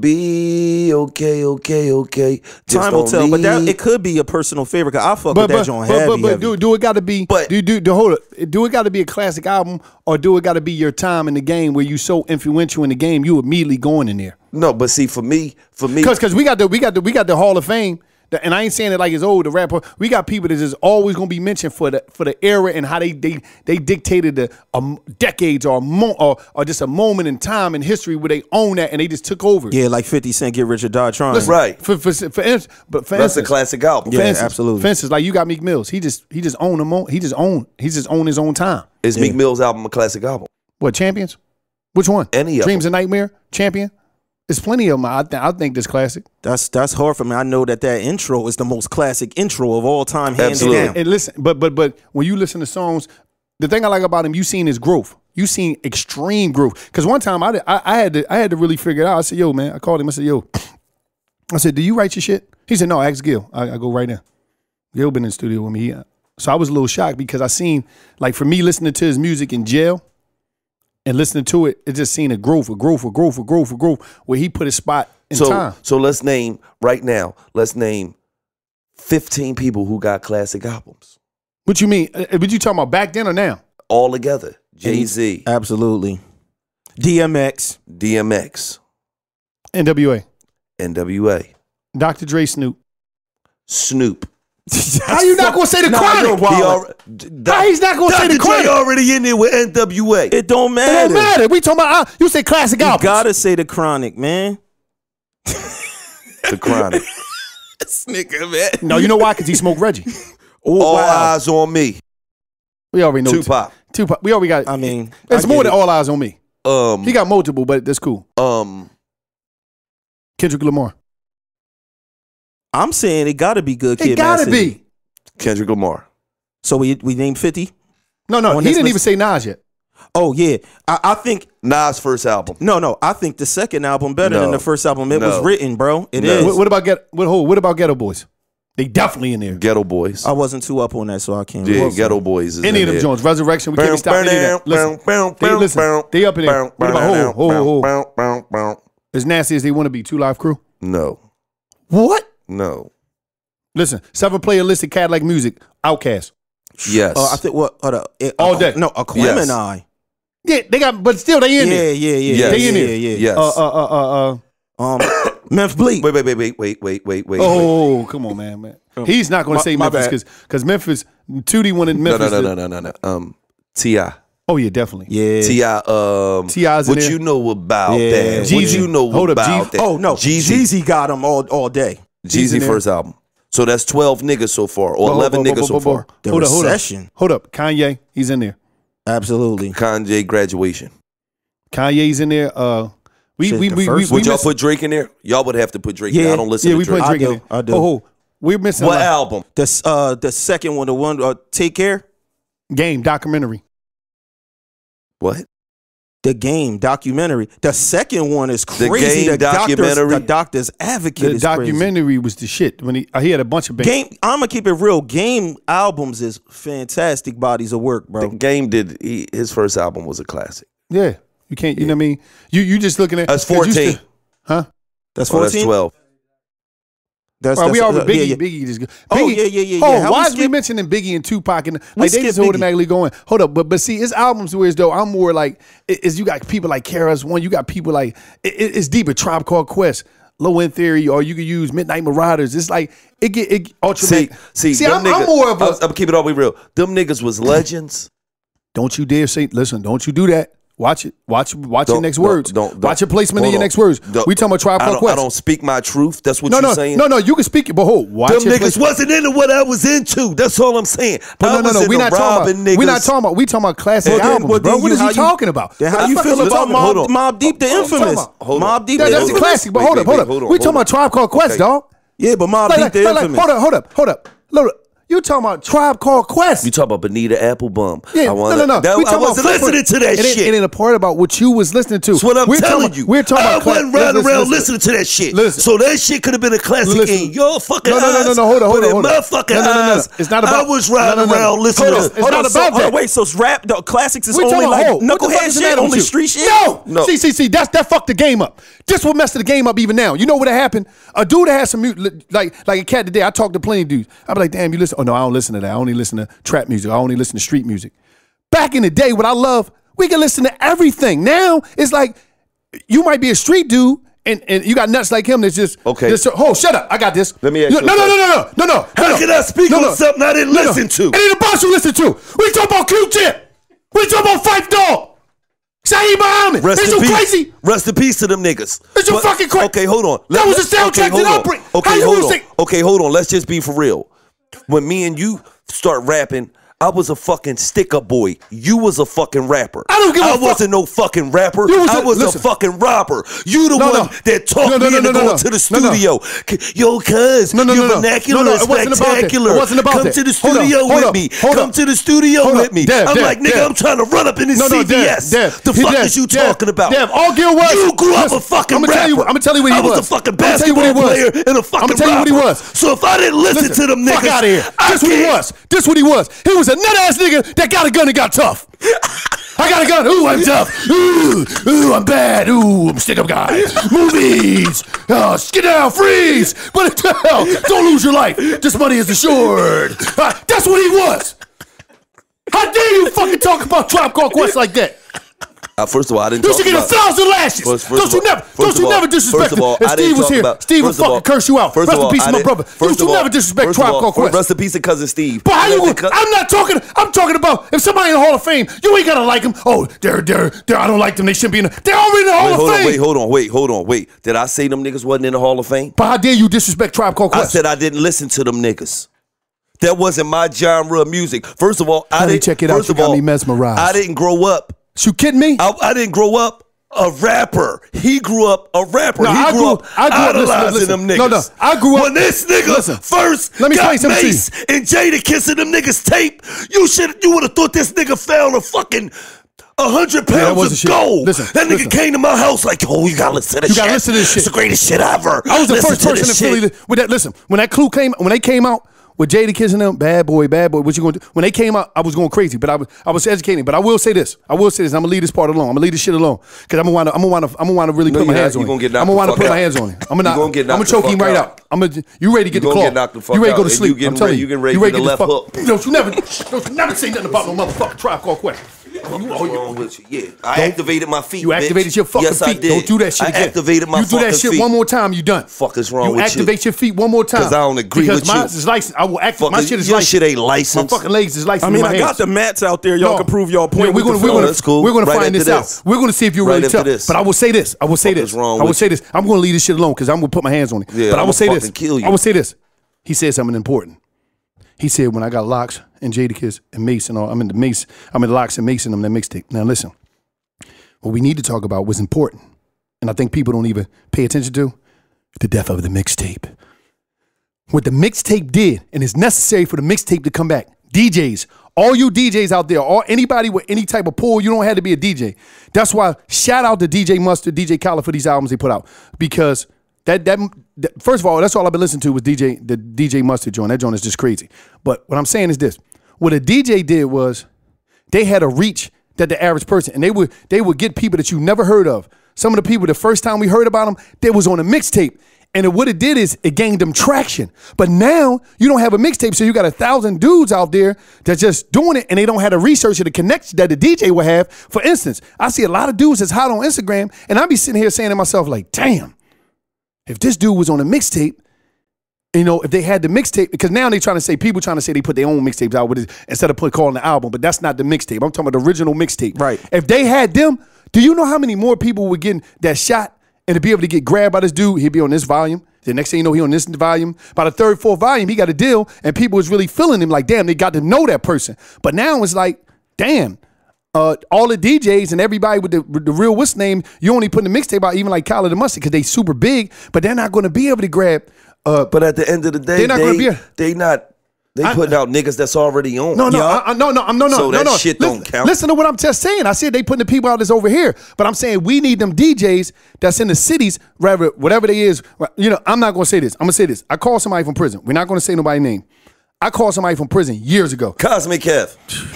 be okay. Just Time will tell, but it could be a personal favorite. Cause I fuck with that joint heavy. But do it got to be? But hold it. Do it got to be a classic album, or do it got to be your time in the game where you so influential in the game you immediately going in there? No, but see, for me, because we got the Hall of Fame. And I ain't saying it like it's old, the rapper. We got people that is always gonna be mentioned for the era and how they dictated the decades or just a moment in time in history where they own that and they just took over. Yeah, like 50 Cent, Get Rich or Die Trying. Listen, right. For instance, that's a classic album. Yeah, absolutely. For instance, like you got Meek Mills. He just owned his own time. Is Meek Mill's album a classic album? What, Champions? Which one? Any of Dreams them. and Nightmare? Champion? There's plenty of them. I think this classic. That's hard for me. I know that intro is the most classic intro of all time, hands Absolutely. down. And listen, but when you listen to songs, the thing I like about him, you seen his growth. You seen extreme growth. Because one time I had to really figure it out. I said, yo, man, I called him. I said, yo, do you write your shit? He said, no, ask Gil. I go right now. Gil been in the studio with me. So I was a little shocked because I seen, like for me listening to his music in jail, and listening to it, it just seen a growth, where he put his spot in time. So let's name 15 people who got classic albums. What you mean? What you talking about back then or now? All together. Jay-Z. Absolutely. DMX. NWA. Dr. Dre, Snoop. How you not gonna say the Chronic? How he's not gonna say the Chronic? Dre already in there with NWA. It don't matter. It don't matter. We talking about you say classic albums. You gotta say the Chronic, man. The Chronic. This nigga, man. No, you know why? Because he smoked Reggie. All Eyes on Me. We already know Tupac. We already got. I mean, it's more than All Eyes on Me. He got multiple, but that's cool. Kendrick Lamar. I'm saying it gotta be Good Kid, It gotta Mad City. be. Kendrick Lamar. So we named 50? No, he didn't even say Nas yet. Oh yeah, I think Nas' first album. No, I think the second album better No. than the first album. It was written, bro. It No. is. What about Ghetto Boys? They definitely in there. Ghetto Boys. I wasn't too up on that, so I can't. Yeah, really say. Ghetto Boys is Any in of them there. joints, Resurrection, we can't stop any of that. Listen, they up in there. What about Ho? As nasty as they want to be, 2 Live Crew. No. What? No. Listen, 7-player listed Cadillac Music, Outkast. Yes. I think what? All day. No, Aquemini. Yeah, they got, but still they in there. Yeah. Yes. They in there. Yes. Memphis Bleak. Wait. Oh, come on, man. He's not going to say my Memphis because Memphis, Tootie wanted Memphis. No. T.I. Oh yeah, definitely. Yeah. T.I. T.I.'s in What there. you know about Yeah. that? What Jeezy. you know Hold up, about that? Oh no, Jeezy got him all day. Jeezy in Jeezy there. first album. So that's 12 niggas so far, or 11 niggas so far. The Hold Recession. Hold up. Kanye, he's in there. Absolutely. Kanye Graduation. Kanye's in there. We Would y'all put Drake in there? Y'all would have to put Drake in there. I don't listen yeah, to we Drake. put Drake in I there. do. I do. Oh, we're missing What like, album? The second one, the one Take Care. Game documentary. What? The Game documentary. The second one is crazy. Game documentary? The Doctor's Advocate The is documentary was the shit when he had a bunch of bands. Game. I'm gonna keep it real. Game albums is fantastic bodies of work, bro. The Game his first album was a classic. Yeah, you can't. You know what I mean? You just looking at That's 'cause you 14. still- huh? That's Oh, 14. that's 12. Right, we already Biggie. yeah. Biggie just. Oh, Biggie, yeah. Oh, How why we is we skip- mentioning Biggie and Tupac and We like they skip just Biggie. automatically going? Hold up, but see, it's albums where it's though I'm more like is you got people like KRS One, you got people like it's deeper. Tribe Called Quest, Low End Theory, or you could use Midnight Marauders. It's like it Ultra. See, I'm them niggas, more of a. I'm keep it all the way real. Them niggas was legends. Don't you dare say. Listen, don't you do that. Watch it. Watch your next words. Don't watch your placement in hold your on. next words. Don't- We talking about Tribe Called Quest. I don't speak my truth. That's what No, you're saying. no. You can speak it, but hold. Watch Them your niggas placement. wasn't into what I was into. That's all I'm saying. But no. We're not talking about. We're not talking about. We talking about classic albums, bro. What is you talking about? Then how you That's feel what I'm about talking about. Mob Deep, the infamous? Hold on. Mob Deep, That's the a infamous. classic. But Wait, hold up. hold on. We talking about Tribe Called Quest, Okay. dog. Yeah, but Mob Deep, the infamous. Hold up. Look, you talking about Tribe Called Quest? You talk about Bonita Applebum. Yeah, I wanna, no. That, We I talking wasn't about listening to that shit. It ain't a part about what you was listening to. That's what I'm telling you. We're talking I about. wasn't riding around listening to that shit. Listen. So that shit could have been a classic Listen. in your fucking eyes. No. Hold on. But in my fucking eyes, It's not about. I was riding around listening Hold on. to. It's not about that. Wait, so rap, the classics is We only talking like about what the fuck knucklehead is the shit, matter with only you? street shit? No. See, that fucked the game up. This what messed the game up even now. You know what happened? A dude that has some like a cat today. I talked to plenty of dudes. I be like, damn, you listen? Oh no, I don't listen to that. I only listen to trap music. I only listen to street music. Back in the day, what I love, we can listen to everything. Now it's like you might be a street dude. And you got nuts like him that's just Okay. Shut up! I got this. Let me ask you a No. How can I speak on something I didn't listen to? It ain't about you listen to. We talking about Q-Tip. We talking about Phife Dawg. Saeed Muhammad. Rest Is in you peace. crazy? Rest in peace to them niggas. Is you But- fucking crazy? Okay, hold on. That was the soundtrack hold to on. Outbreak. Okay, How you hold gonna on. say- Okay, hold on. Let's just be for real. When me and you start rapping, I was a fucking stick-up boy. You was a fucking rapper. I don't give a fuck. wasn't no fucking rapper. You was I a- was listen. a fucking robber. You the No, one no. that talked No, me into going to the studio. Yo, cuz, No, your no. vernacular No, is it wasn't about that. spectacular. It wasn't about Come that. to the Hold on, studio hold with up, me. hold Come up. to the studio Hold with up. me. Dev, I'm Dev, like, nigga, Dev. I'm trying to run up in this CVS. Dev. The fuck is you talking about? Dev, all Gil was. You grew up a fucking I'm rapper. I'm gonna tell you what he was. I was a fucking I'ma tell you what he basketball was. player and a fucking I'ma tell you what he rapper. was. So if I didn't listen to them niggas, fuck out of here. I This what he can't. was. This what he was. He was a nut ass nigga that got a gun and got tough. I got a gun. Ooh, I'm tough. Ooh, I'm bad. Ooh, I'm a stick-up guy. Movies. Get down, freeze. But don't lose your life. This money is assured. That's what he was. How dare you fucking talk about Tribe Called Quest like that? First of all, I didn't You talk should get about 1,000 lashes. First Don't of you all- never first of all- disrespect first of all, him. If I didn't Steve was talk here, about- Steve would first of all- fucking curse you out. first Rest of in all, peace, I my didn't- brother. first You of all- never disrespect first of Tribe all, Called Quest. Rest in peace to cousin Steve. But how you? I'm not talking. I'm talking about if somebody in the Hall of Fame, you ain't gotta like them. Oh, they're. I don't like them. They shouldn't be in. They're already in the Hall of Fame. Hold on. Did I say them niggas wasn't in the Hall of Fame? But how dare you disrespect Tribe Called I Quest? said I didn't listen to them niggas. That wasn't my genre of music. First of all, I Honey, didn't. check it out. First You of got all, me mesmerized. I didn't grow up. You kidding me? I didn't grow up a rapper. He grew up a rapper. No, he I grew up idolizing listen. them niggas. No, I grew up. When this nigga Listen. first Let me got explain something to Mace and Jada kissing them niggas tape, you would have thought this nigga found a fucking 100 that pounds wasn't of shit. gold. Listen, that nigga listen. came to my house like, oh, you gotta listen to this You shit. gotta listen to this shit. It's the greatest shit ever. I was the Listen first to person this in Philly shit. with that. Listen, when that clue came, when they came out with Jada kissing them, bad boy, what you gonna do? When they came out, I was going crazy, but I was educating. But I will say this. I'm gonna leave this part alone. I'm gonna leave this shit alone because I'm gonna wanna really No, put my you're hands not. on You him. gonna get knocked I'm gonna the wanna fuck put my out. hands on him. I'm You gonna gonna get I'm gonna knocked the choke him fuck right out. out. You ready to get You the gonna claw? get knocked the fuck You ready to go out, to and sleep? you getting I'm telling ready- you. you getting ready You to ready get to the get the left fuck? Don't you never say nothing about no motherfucking Tribe Called Quest. What's wrong with you? Yeah, I activated my feet. You activated bitch. your fucking yes, I feet. did. Don't do that shit again. I activated my You do fucking that shit feet. one more time, you done. Fuck is wrong You with you? activate your feet one more time. 'Cause I don't agree because with you. mine is licensed. I will activate. My Fucking- shit is your licensed. shit ain't licensed. My fucking legs is licensed. I mean, in my I hands. got the mats out there. Y'all No. can prove y'all point. Yeah, with the flow. that's cool. We're gonna Right find this after out. this. We're gonna see if you're Right really after tough. this. But I will say this. I will say Fuck this. is wrong I will with say you? this. I'm gonna leave this shit alone because I'm gonna put my hands on it. Yeah, but I will I'ma say this. fucking kill you. I will say this. He said something important. He said when I got Locks and Jadakiss and Mace and all, I'm in the Locks and Mace and them that mixtape. Now listen, what we need to talk about was important, and I think people don't even pay attention to the death of the mixtape. What the mixtape did, and it's necessary for the mixtape to come back. DJs, all you DJs out there, or anybody with any type of pull, you don't have to be a DJ. That's why shout out to DJ Mustard, DJ Khaled for these albums they put out. Because that first of all, that's all I've been listening to was the DJ Mustard joint. That joint is just crazy. But what I'm saying is this. What a DJ did was they had a reach that the average person, and they would get people that you never heard of. Some of the people, the first time we heard about them, they was on a mixtape. And what it did is it gained them traction. But now you don't have a mixtape, so you got 1,000 dudes out there that's just doing it, and they don't have the research or the connection that the DJ will have. For instance, I see a lot of dudes that's hot on Instagram, and I be sitting here saying to myself, like, damn, if this dude was on a mixtape, you know, if they had the mixtape, because now they trying to say, people trying to say they put their own mixtapes out with it instead of calling the album, but that's not the mixtape. I'm talking about the original mixtape. Right. If they had them, do you know how many more people would get that shot and to be able to get grabbed by this dude? He'd be on this volume. The next thing you know, he on this volume. By the third, fourth volume, he got a deal, and people was really feeling him like, damn, they got to know that person. But now it's like, damn, all the DJs and everybody with the real what's name, you only put the mixtape out, even like Khaled and Mustard, because they super big, but they're not going to be able to grab. But at the end of the day, they're not going to be. They putting out niggas that's already on. No. So that shit don't count. Listen to what I'm just saying. I said they putting the people out that's over here, but I'm saying we need them DJs that's in the cities, whatever they is. You know, I'm not going to say this. I'm going to say this. I called somebody from prison. We're not going to say nobody's name. I called somebody from prison years ago. Cosmic Kev.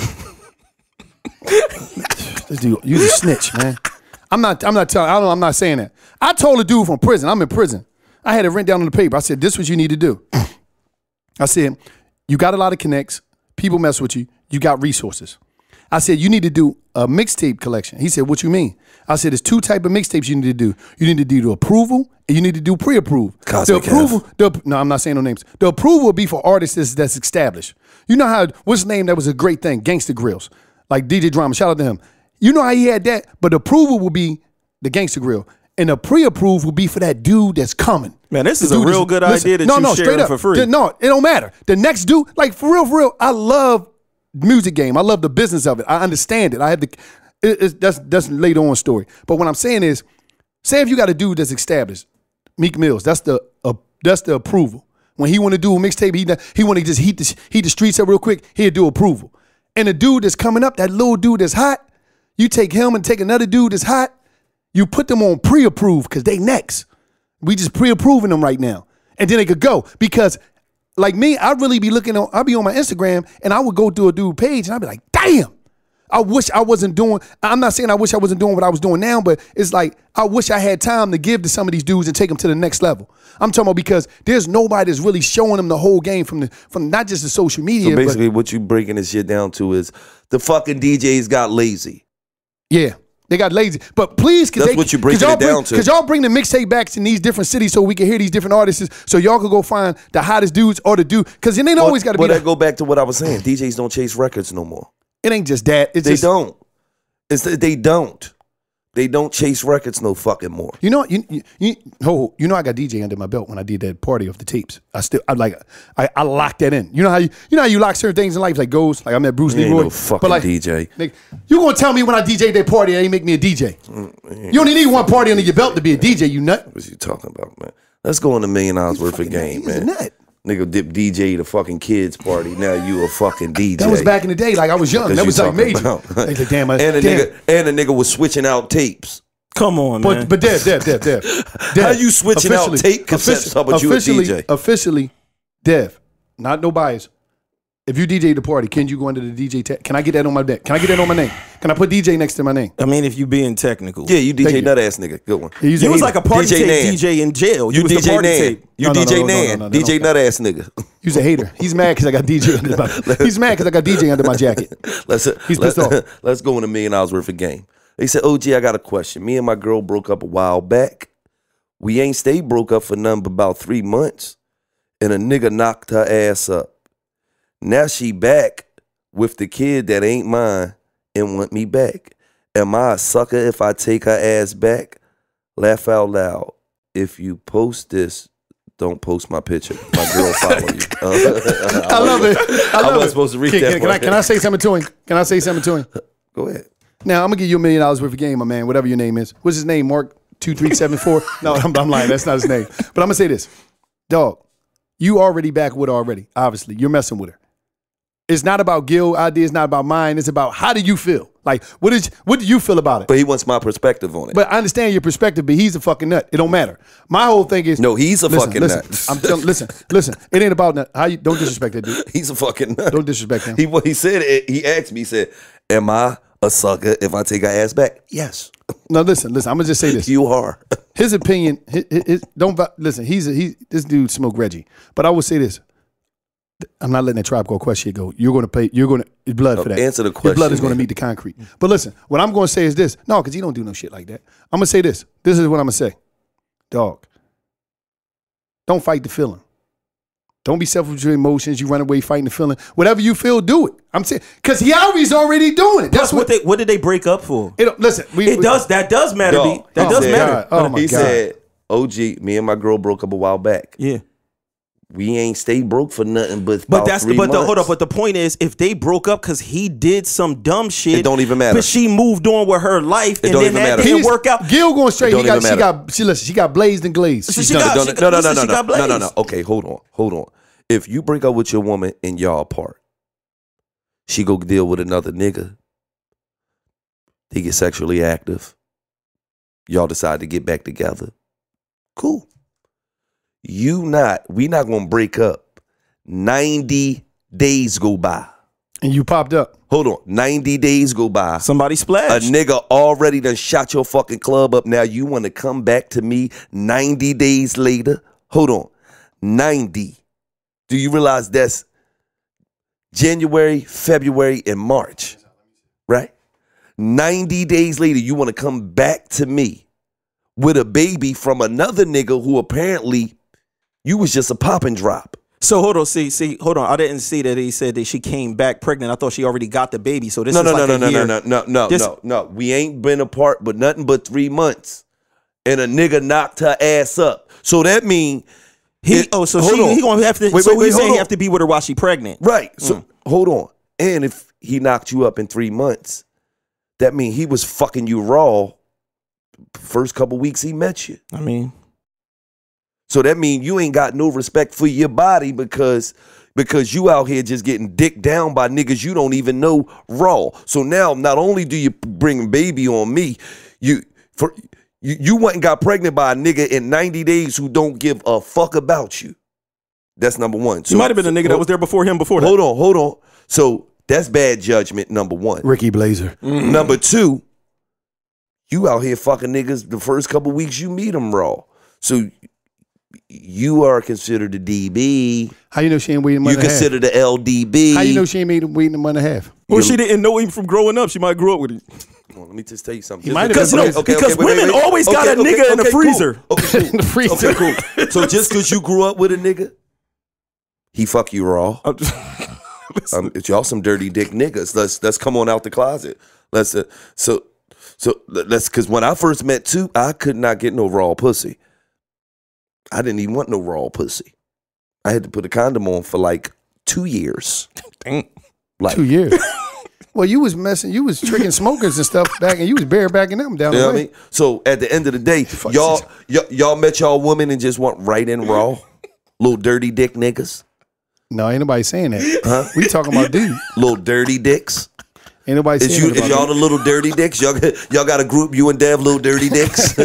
This dude, you a snitch, man. I'm not saying that. I told a dude from prison. I'm in prison. I had it written down on the paper. I said, this is what you need to do. I said, you got a lot of connects. People mess with you. You got resources. I said, you need to do a mixtape collection. He said, what you mean? I said, there's two type of mixtapes you need to do. You need to do the approval and you need to do pre-approve. The approval, no, I'm not saying no names. The approval will be for artists that's established. You know how, what's the name that was a great thing? Gangsta Grills. Like DJ Drama, shout out to him. You know how he had that, but the approval will be the Gangsta Grill. And the pre-approve will be for that dude that's coming. Man, this is a real good idea that you sharing for free. No, it don't matter. The next dude, like for real, I love music game. I love the business of it. I understand it. I have that's later on story. But what I'm saying is, say if you got a dude that's established, Meek Mills, that's the approval. When he want to do a mixtape, he want to just heat the streets up real quick, he'll do approval. And the dude that's coming up, that little dude that's hot, you take him and take another dude that's hot, you put them on pre-approve because they next. We just pre-approving them right now. And then they could go. Because like me, I'd really be I'd be on my Instagram and I would go through a dude page and I'd be like, damn, I wish I wasn't doing, I'm not saying I wish I wasn't doing what I was doing now, but it's like, I wish I had time to give to some of these dudes and take them to the next level. I'm talking about because there's nobody that's really showing them the whole game from not just the social media. So basically what you breaking this shit down to is the fucking DJs got lazy. Yeah. They got lazy, but please, that's what you breaking it down to. Because y'all bring the mixtape backs in these different cities so we can hear these different artists, so y'all can go find the hottest dudes or the dude. Because it ain't always got to be. But I go back to what I was saying. DJs don't chase records no more. It ain't just that. They don't. They don't. They don't chase records no fucking more. You know, you know, I got DJ under my belt when I did that party of the tapes. I locked that in. You know how you lock certain things in life, like Ghost, like I met Bruce Leroy. No fucking like, DJ. Nigga, you gonna tell me when I DJ'd that party, that ain't make me a DJ? You only need one party under your belt to be a DJ. You nut? What you talking about, man? Let's go on $1 million worth of game, man. Nut. Nigga dip DJ the fucking kids party. Now you a fucking DJ. That was back in the day. Like I was young. That was like major. Like, damn, and the nigga was switching out tapes. Come on, man. But Dev. How you switching out tape cassettes? But you a DJ? Officially, Dev, not no bias. If you DJ the party, can you go under the DJ tag? Can I get that on my deck? Can I get that on my name? Can I put DJ next to my name? I mean, if you being technical. Yeah, you DJ nut ass nigga. Good one. You was like a party tape DJ in jail. You DJ Nan. You DJ Nan. DJ nut ass nigga. He's a hater. He's mad because I got DJ under my. He's mad because I got DJ under my jacket. He's pissed off. Let's go on $1 million worth of game. They said, OG, I got a question. Me and my girl broke up a while back. We ain't stayed broke up for nothing but about 3 months. And a nigga knocked her ass up. Now she back with the kid that ain't mine and want me back. Am I a sucker if I take her ass back? Laugh out loud. If you post this, don't post my picture. My girl follow you. I love it. I wasn't supposed to read that. Can I say something to him? Can I say something to him? Go ahead. Now, I'm going to give you $1 million worth of game, my man, whatever your name is. What's his name, Mark 2374? No, I'm lying. That's not his name. But I'm going to say this. Dog, you already back with her already, obviously. You're messing with her. It's not about Gil idea. It's not about mine. It's about how do you feel? Like, what do you feel about it? But he wants my perspective on it. But I understand your perspective, but he's a fucking nut. It don't matter. My whole thing is... No, he's a fucking nut. Listen. It ain't about nut. Don't disrespect that dude. He's a fucking nut. Don't disrespect him. He said, he asked me, he said, am I a sucker if I take her ass back? Yes. No, listen. I'm gonna just say this. You are. His opinion. Don't listen. This dude smoke Reggie. But I will say this. I'm not letting that Tribe Called Quest shit go. You're going to pay. You're going to blood for that. Answer the question. Your blood is going to meet the concrete. But listen, what I'm going to say is this. No, because he don't do no shit like that. I'm going to say this. This is what I'm going to say. Dog, don't fight the feeling. Don't be selfish with your emotions. You run away fighting the feeling. Whatever you feel, do it. I'm saying because Hiari's already doing it. That's what did they break up for? Listen, that does matter. Dog, that does matter. Oh my He God. said, "OG, me and my girl broke up a while back. Yeah. We ain't stay broke for nothing but But about that's 3 months. hold up. But the point is, if they broke up because he did some dumb shit, It don't even matter. But she moved on with her life, and don't then even that matter. didn't work out. Gil going straight. It don't even matter. She got blazed and glazed. So She's she done. got- No. Okay, hold on. If you break up with your woman and y'all apart, she go deal with another nigga. They get sexually active. Y'all decide to get back together. Cool. We not gonna break up. 90 days go by. And you popped up. Hold on. 90 days go by. Somebody A splashed. nigga already done shot your fucking club up. Now you want to come back to me 90 days later? Hold on. 90. Do you realize that's January, February, and March? Right? 90 days later, you want to come back to me with a baby from another nigga who apparently you was just a pop and drop. So hold on, hold on. I didn't see that he said that she came back pregnant. I thought she already got the baby. So this is like a year. No. We ain't been apart but nothing but 3 months, and a nigga knocked her ass up. So that mean He gonna have to. Wait, so wait, he's hold saying he on. have to be with her while she pregnant. right? So hold on. And if he knocked you up in 3 months, that mean he was fucking you raw first couple weeks he met you. I mean, So that mean you ain't got no respect for your body because you out here just getting dicked down by niggas you don't even know raw. So now not only do you bring a baby on me, you went and got pregnant by a nigga in 90 days who don't give a fuck about you. That's number one. So he might have been a nigga that was there before him before that. Hold on. So that's bad judgment, number one. Ricky Blazer. Number two, you out here fucking niggas the first couple weeks you meet them raw. So you are considered a DB. How you know she ain't waiting a month You and a half? consider the LDB. How you know she ain't waiting a month and a half? Or she didn't know him from growing up. She might grow up with him. Well, let me just tell you something. He might have Because women always got a nigga in the freezer. Okay, In the freezer. Okay, cool. So just because you grew up with a nigga, he fuck you raw. It's y'all some dirty dick niggas. Let's come on out the closet. Let's because when I first met two, I could not get no raw pussy. I didn't even want no raw pussy. I had to put a condom on for like 2 years. Dang. Like 2 years. Well, you was tricking smokers and stuff back, and you was barebacking them down You the know what I way. mean? So at the end of the day, y'all met y'all woman and just went right in raw, little dirty dick niggas, No, ain't nobody saying that. huh? We talking about dude. Little dirty dicks. Ain't nobody Is saying that y'all about the little dirty dicks? Y'all got a group, you and Dev, little dirty dicks.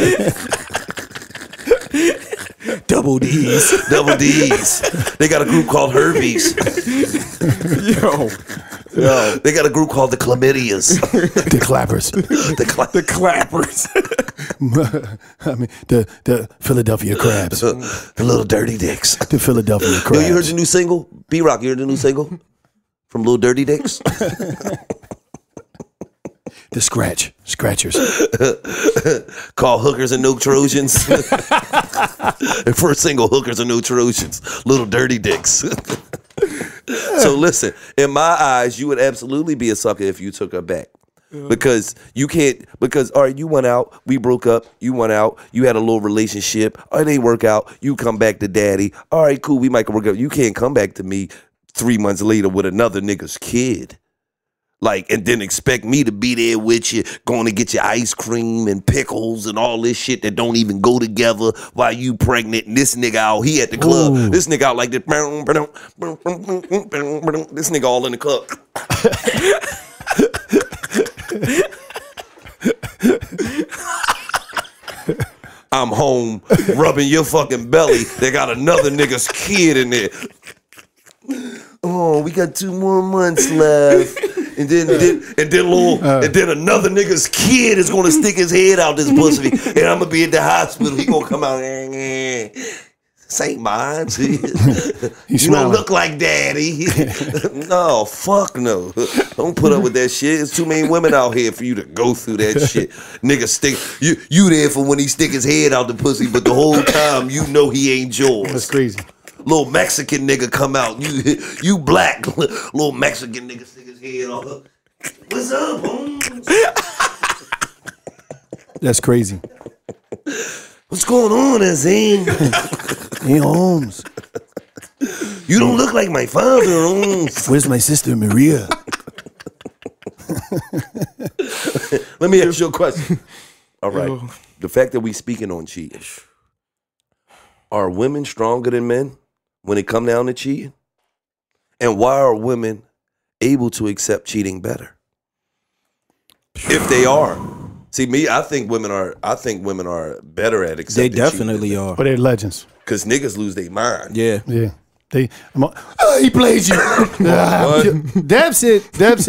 Double D's. Double D's. They got a group called Herbies. Yo. They got a group called the Chlamydias. the clappers. The Clappers. I mean, the Philadelphia Crabs. the little dirty dicks. The Philadelphia Yo, Crabs. you heard the new single? B-Rock, you heard the new single? From Little Dirty Dicks? The Scratchers. Called Hookers and No Trojans. Their first single, Hookers and No Trojans. Little Dirty Dicks. So listen, in my eyes, you would absolutely be a sucker if you took her back. Because you can't, all right, you went out, we broke up, you went out, you had a little relationship, it didn't work out, you come back to daddy, all right, cool, we might work out. You can't come back to me 3 months later with another nigga's kid. Like, and then expect me to be there with you, going to get your ice cream and pickles and all this shit that don't even go together while you pregnant. And this nigga out, he at the club. Ooh. This nigga out like this. This nigga all in the club. I'm home rubbing your fucking belly. They got another nigga's kid in there. Oh, we got 2 more months left. and then another nigga's kid is gonna stick his head out this pussy, and I'm gonna be at the hospital. He gonna come out. This ain't mine. You don't look like daddy. No, fuck no. Don't put up with that shit. There's too many women out here for you to go through that shit. Nigga stick you there for when he stick his head out the pussy, but the whole time you know he ain't yours. That's crazy. Little Mexican nigga come out. You black. Little Mexican nigga stick his head out. What's up, Holmes? That's crazy. What's going on, Azine? Hey, Holmes. You don't look like my father, Holmes. Where's my sister, Maria? Let me ask you a question. All right. The fact that we speaking on cheating. Are women stronger than men when it come down to cheating? And why are women able to accept cheating better? If they are. See, me, I think women are better at accepting. They definitely are. But they're legends. Because niggas lose their mind. Yeah. Yeah. He plays you. Deb said,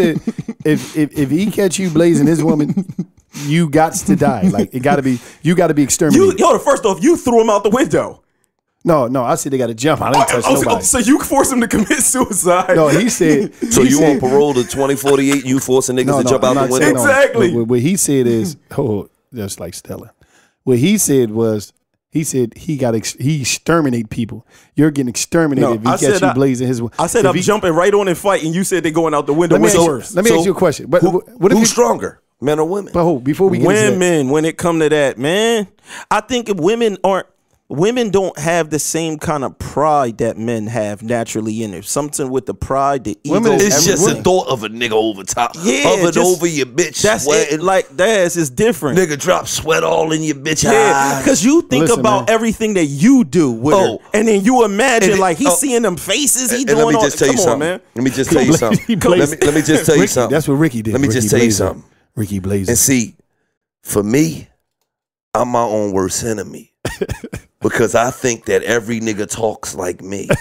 if he catch you blazing his woman, you got to die. Like you got to be exterminated. First off, you threw him out the window. No, I said they got to jump. I didn't touch nobody. So you forced him to commit suicide. No, he said. So you on parole to 2048? You forcing niggas to jump out the window? Exactly. What he said is, just like Stella. What he said was, he exterminate people. You're getting exterminated if he catch you blazing his. I said I'm jumping right on and fighting. You said they're going out the window. Let me ask you a question. But who's stronger, men or women? But before we get women, when it come to that, man, I think if women don't have the same kind of pride that men have naturally in it. Something with the pride, the ego. It's just a thought of a nigga over top. Yeah, over your bitch. That's it. Like that's is different. Nigga drop sweat all in your bitch eyes. Because you think about everything that you do with her, and then you imagine like he's seeing them faces. He doing all. Come on, man. Let me just tell you something. Let me just tell you something. That's what Ricky did. Let me just tell you something. Ricky Blazer. And see, for me, I'm my own worst enemy. Because I think that every nigga talks like me.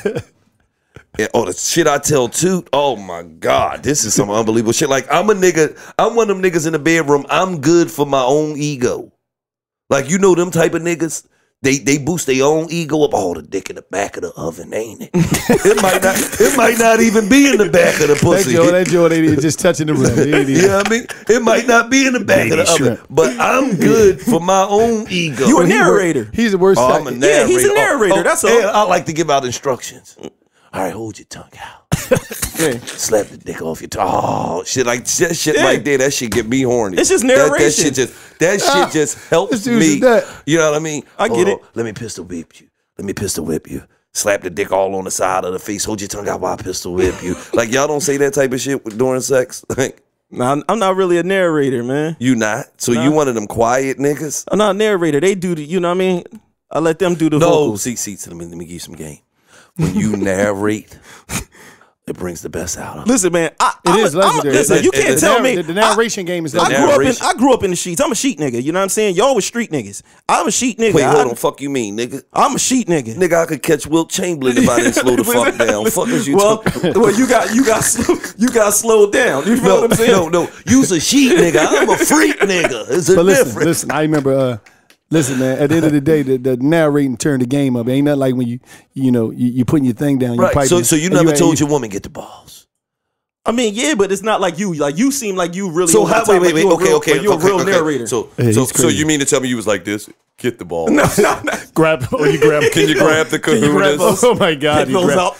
The shit I tell Toot, oh my God, this is some unbelievable shit. Like I'm one of them niggas in the bedroom, I'm good for my own ego. Like you know them type of niggas, they boost their own ego up. Oh, the dick in the back of the oven, ain't it? it might not even be in the back of the pussy. That Joe ain't just touching the rim. You know what I mean? It might not be in the back of the oven, but I'm good for my own ego. You a narrator. He's the worst. I'm a narrator. Yeah, he's a narrator. That's all. I like to give out instructions. All right, hold your tongue out. Slap the dick off your tongue. Oh, shit like that. That shit get me horny. It's just narration. That shit just helps me. You know what I mean? I get it. Let me pistol whip you. Slap the dick all on the side of the face. Hold your tongue out while I pistol whip you. Like y'all don't say that type of shit during sex. Like, nah, I'm not really a narrator, man. You not? So you one of them quiet niggas? I'm not a narrator. They do the, you know what I mean? I let them do the vocals. See, let me give you some game. When you narrate, it brings the best out of it. Listen, man, it is legendary. Listen, you can't tell me the narration game is legendary. I grew up in the sheets. I'm a sheet nigga. You know what I'm saying? Y'all was street niggas. I'm a sheet nigga. Wait, hold on. Fuck you mean, nigga? I'm a sheet nigga. Nigga, I could catch Wilt Chamberlain if I didn't slow the fuck down. Fuck is you talking? Well, you got slowed down. You feel what I'm saying? No. You's a sheet nigga. I'm a freak nigga. It's a difference. Listen, I remember. Listen, man. At the end of the day, the narrating turned the game up. It ain't nothing like when you putting your thing down. Right. So you never told your woman get the balls. I mean, yeah, but it's not like you. Like you seem like you really. So wait. Okay. You're a real narrator. So you mean to tell me you was like this? Get the ball. No. Grab. You grab. Can you grab the kahunas? Oh my God!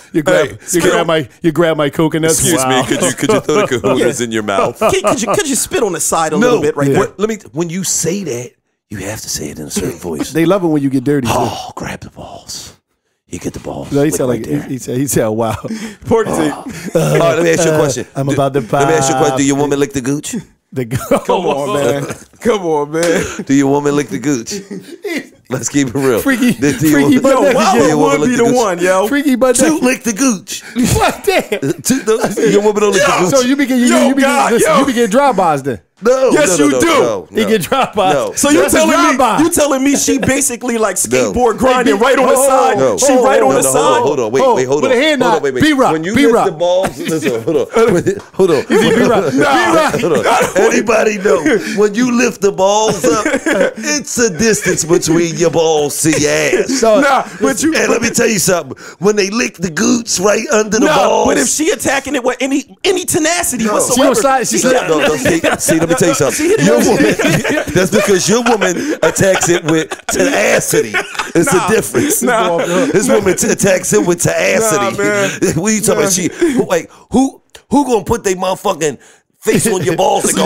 You grab my coconuts. Excuse me. Could you throw the kahunas in your mouth? Could you spit on the side a little bit right there? When you say that, you have to say it in a certain voice. They love it when you get dirty. Oh, grab the balls. You get the balls. No, he said like he said, wow. All right, let me ask you a question. I'm about to pop. Let me ask you a question. Do your woman lick the gooch? Come on, man. Do your woman lick the gooch? Let's keep it real. Freaky butt would be the one, yo. Freaky butt. Toot lick the gooch. What that? Your woman don't lick the gooch. So you be getting drive-bys then. No. Yes, no, you no, do. No, He get drive-bys. No. So you That's a drive-by. telling me she basically like skateboard Hey, grinding B- right on the hold on, side? No. She right on the side. Hold on. Wait, Oh, hold with on. a hand Hold knot. on, wait. B-Rock, When you B-Rock. lift the balls, listen, hold on. Hold on. B-Rock. Hold on. Anybody know when you lift the balls up, it's a distance between your balls to your ass. Nah, but you. And let me tell you something. When they lick the gooch right under the Nah, balls. but if she attacking it with any tenacity She whatsoever, on side. She said, No, see, let me tell you something. hit it Your with- woman, that's because your woman attacks it with tenacity. It's a difference. Nah. This woman attacks it with tenacity. man. What are you talking about? She like who gonna put their motherfucking face on your balls and go?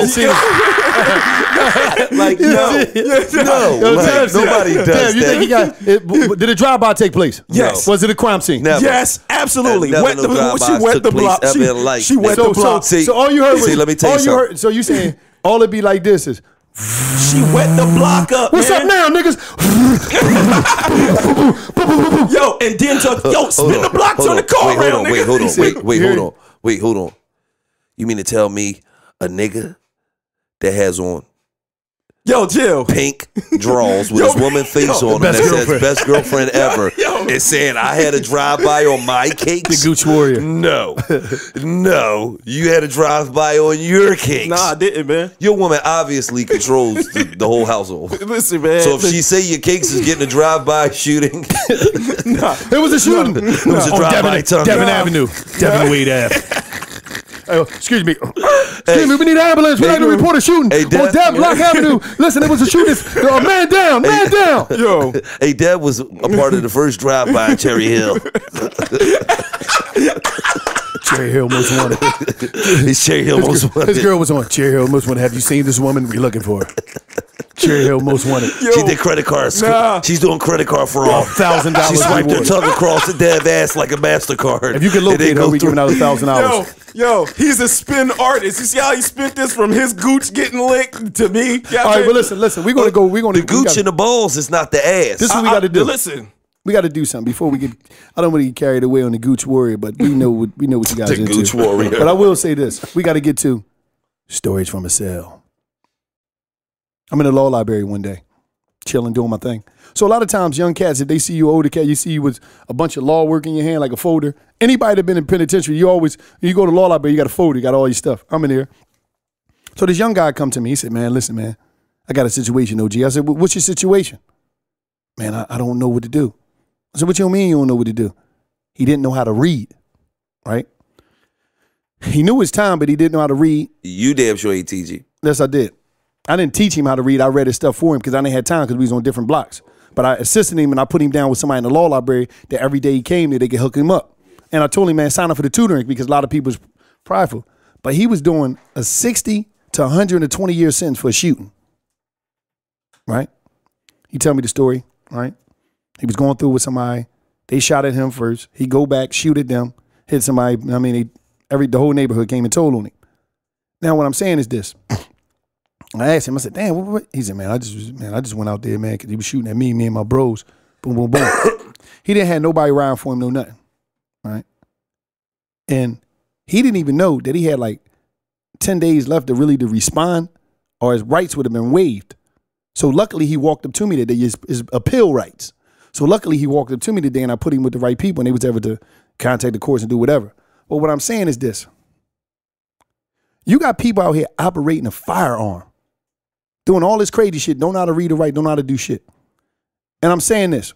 Like no, like, nobody does Damn, you that. think he got? Did a drive-by take place? Yes. Was it a crime scene? Never. Yes, absolutely. Never Wet no the, drive-bys she wet took the place block. ever in life. She wet So- the block. See, So all you heard was. see, let me tell you all something. heard, so you saying all it be like this is. She wet the block up. What's man. up now, niggas? Yo, and then spin the block, turn the car around. Wait, hold on. Here- Wait, hold on. You mean to tell me a nigga that has on Yo, Jill. pink drawers with Yo, his woman face yo, on him best that says girlfriend. best girlfriend ever Yo. and saying I had a drive-by on my cakes? The Gooch Warrior. No. You had a drive-by on your cakes. Nah, I didn't, man. Your woman obviously controls the whole household. Listen, man. So if she say your cakes is getting a drive-by shooting, It was a shooting. it was a On drive-by tongue. Devon Avenue. Devon Wade Ave. Excuse me. Excuse me, we need an ambulance. We Hey, need to report a shooting hey, on Dev- Devon Block Avenue. Listen, it was a shooting. Man down, man down. Yo. Hey, Dad was a part of the first drive-by in Cherry Hill. Cherry Hill most wanted. He's Cherry Hill most wanted. His girl was on Cherry Hill most wanted. Have you seen this woman? We looking for her. Cherry Hill most wanted. She did credit cards. Nah. She's doing credit card fraud. $1,000 She swiped her reward. tongue across the dead ass like a MasterCard. If you can And they locate her, go we through- giving out $1,000. Yo, he's a spin artist. You see how he spent this from his gooch getting licked to me? All right, but listen. We're gonna go. We're gonna The gooch and the balls is not the ass. This is what we got to do. Listen. We got to do something before we get. I don't want to get carried away on the Gooch Warrior, but we know what you guys The into. Gooch Warrior. But I will say this: we got to get to stories from a cell. I'm in the law library one day, chilling, doing my thing. So a lot of times, young cats, if they see you older cat, you see you with a bunch of law work in your hand, like a folder. Anybody that been in penitentiary, you go to law library, you got a folder, you got all your stuff. I'm in there. So this young guy come to me. He said, "Man, listen, man, I got a situation, OG." I said, "What's your situation?" "Man, I don't know what to do." I said, "What you mean you don't know what to do?" He didn't know how to read, right? He knew his time, but he didn't know how to read. You damn sure ain't TG. Yes, I did. I didn't teach him how to read. I read his stuff for him because I didn't have time because we was on different blocks. But I assisted him and I put him down with somebody in the law library that every day he came there, they could hook him up. And I told him, man, sign up for the tutoring because a lot of people was prideful. But he was doing a 60 to 120 year sentence for a shooting, right? He tell me the story, right? He was going through with somebody. They shot at him first. He go back, shoot at them, hit somebody. I mean, the whole neighborhood came and told on him. Now, what I'm saying is this. I asked him, I said, "Damn, what?" He said, man, I just went out there, man, because he was shooting at me and my bros. Boom, boom, boom. He didn't have nobody around for him, no nothing, right? And he didn't even know that he had like 10 days left to respond or his rights would have been waived. So luckily he walked up to me today, his appeal rights. So luckily he walked up to me today and I put him with the right people and they was able to contact the courts and do whatever. But what I'm saying is this. You got people out here operating a firearm, doing all this crazy shit, don't know how to read or write, don't know how to do shit. And I'm saying this.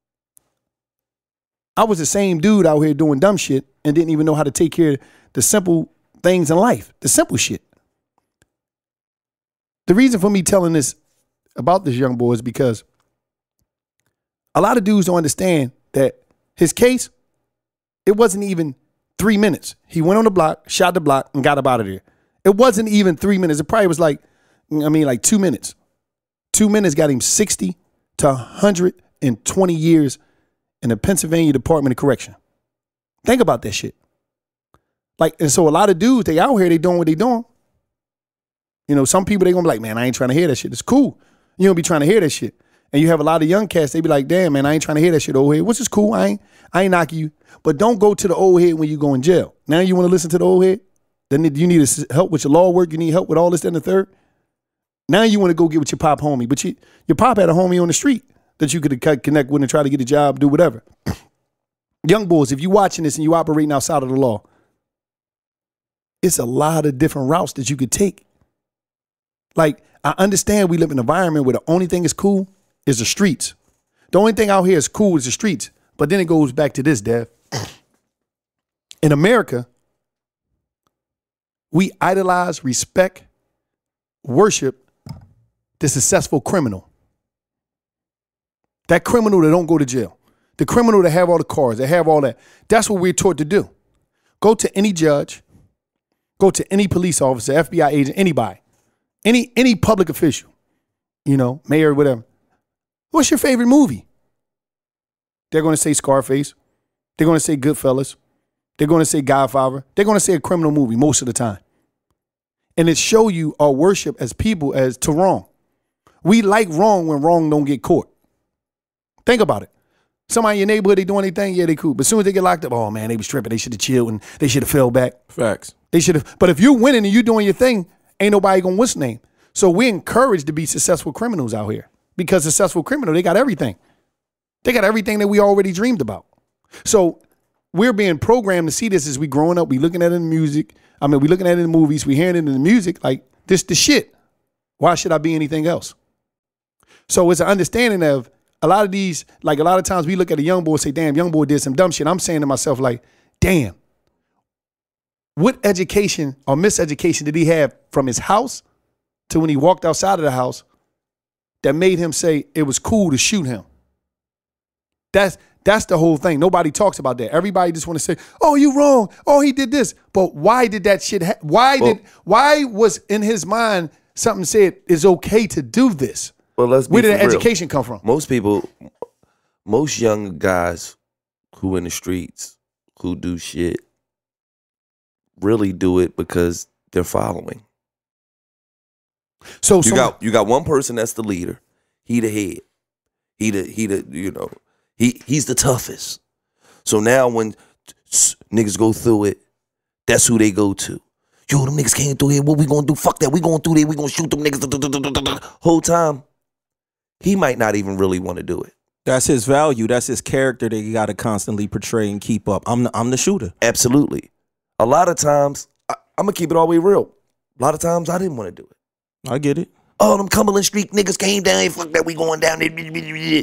I was the same dude out here doing dumb shit and didn't even know how to take care of the simple things in life, the simple shit. The reason for me telling this about this young boy is because a lot of dudes don't understand that his case, it wasn't even 3 minutes. He went on the block, shot the block, and got up out of there. It wasn't even 3 minutes. It probably was like 2 minutes. 2 minutes got him 60 to 120 years in the Pennsylvania Department of Correction. Think about that shit. And so a lot of dudes, they out here, they doing what they doing. You know, some people, they gonna be like, man, I ain't trying to hear that shit. It's cool. You don't be trying to hear that shit. And you have a lot of young cats, they be like, damn, man, I ain't trying to hear that shit, old head. Which is cool, I ain't knocking you. But don't go to the old head when you go in jail. Now you want to listen to the old head? Then you need help with your law work, you need help with all this, that, and the third. Now you want to go get with your pop homie, but your pop had a homie on the street that you could connect with and try to get a job, do whatever. Young boys, if you watching this and you operating outside of the law, it's a lot of different routes that you could take. Like, I understand we live in an environment where the only thing is cool is the streets. The only thing out here is cool is the streets. But then it goes back to this, Dev. In America, we idolize, respect, worship the successful criminal. That criminal that don't go to jail. The criminal that have all the cars, that have all that. That's what we're taught to do. Go to any judge, go to any police officer, FBI agent, anybody, any public official, you know, mayor, whatever. What's your favorite movie? They're going to say Scarface. They're going to say Goodfellas. They're going to say Godfather. They're going to say a criminal movie most of the time. And it show you our worship as people as to wrong. We like wrong when wrong don't get caught. Think about it. Somebody in your neighborhood, they doing anything, yeah, they cool. But as soon as they get locked up, oh man, they was tripping. They should have chilled and they should have fell back. Facts. They should have. But if you're winning and you doing your thing, ain't nobody gonna what's name. So we're encouraged to be successful criminals out here because successful criminal, they got everything. They got everything that we already dreamed about. So we're being programmed to see this as we growing up. We looking at it in music. I mean, we looking at it in movies. We hearing it in the music. Like, this the shit. Why should I be anything else? So it's an understanding of a lot of these, like a lot of times we look at a young boy and say, damn, young boy did some dumb shit. I'm saying to myself like, damn, what education or miseducation did he have from his house to when he walked outside of the house that made him say it was cool to shoot him? That's the whole thing. Nobody talks about that. Everybody just want to say, oh, you wrong. Oh, he did this. But why did that shit why was in his mind something said it's okay to do this? Well, let's be Where did for the real. education come from? Most young guys who in the streets who do shit really do it because they're following. So you got one person that's the leader. He the head. He the you know, he's the toughest. So now when niggas go through it, that's who they go to. Yo, them niggas came through here. What we gonna do? Fuck that. We going through there. We gonna shoot them niggas. Whole time, he might not even really want to do it. That's his value. That's his character that you got to constantly portray and keep up. I'm the shooter. Absolutely. A lot of times, I'm gonna keep it all the way real. A lot of times, I didn't want to do it. I get it. Oh, them Cumberland Street niggas came down here. Fuck that. We going down there. A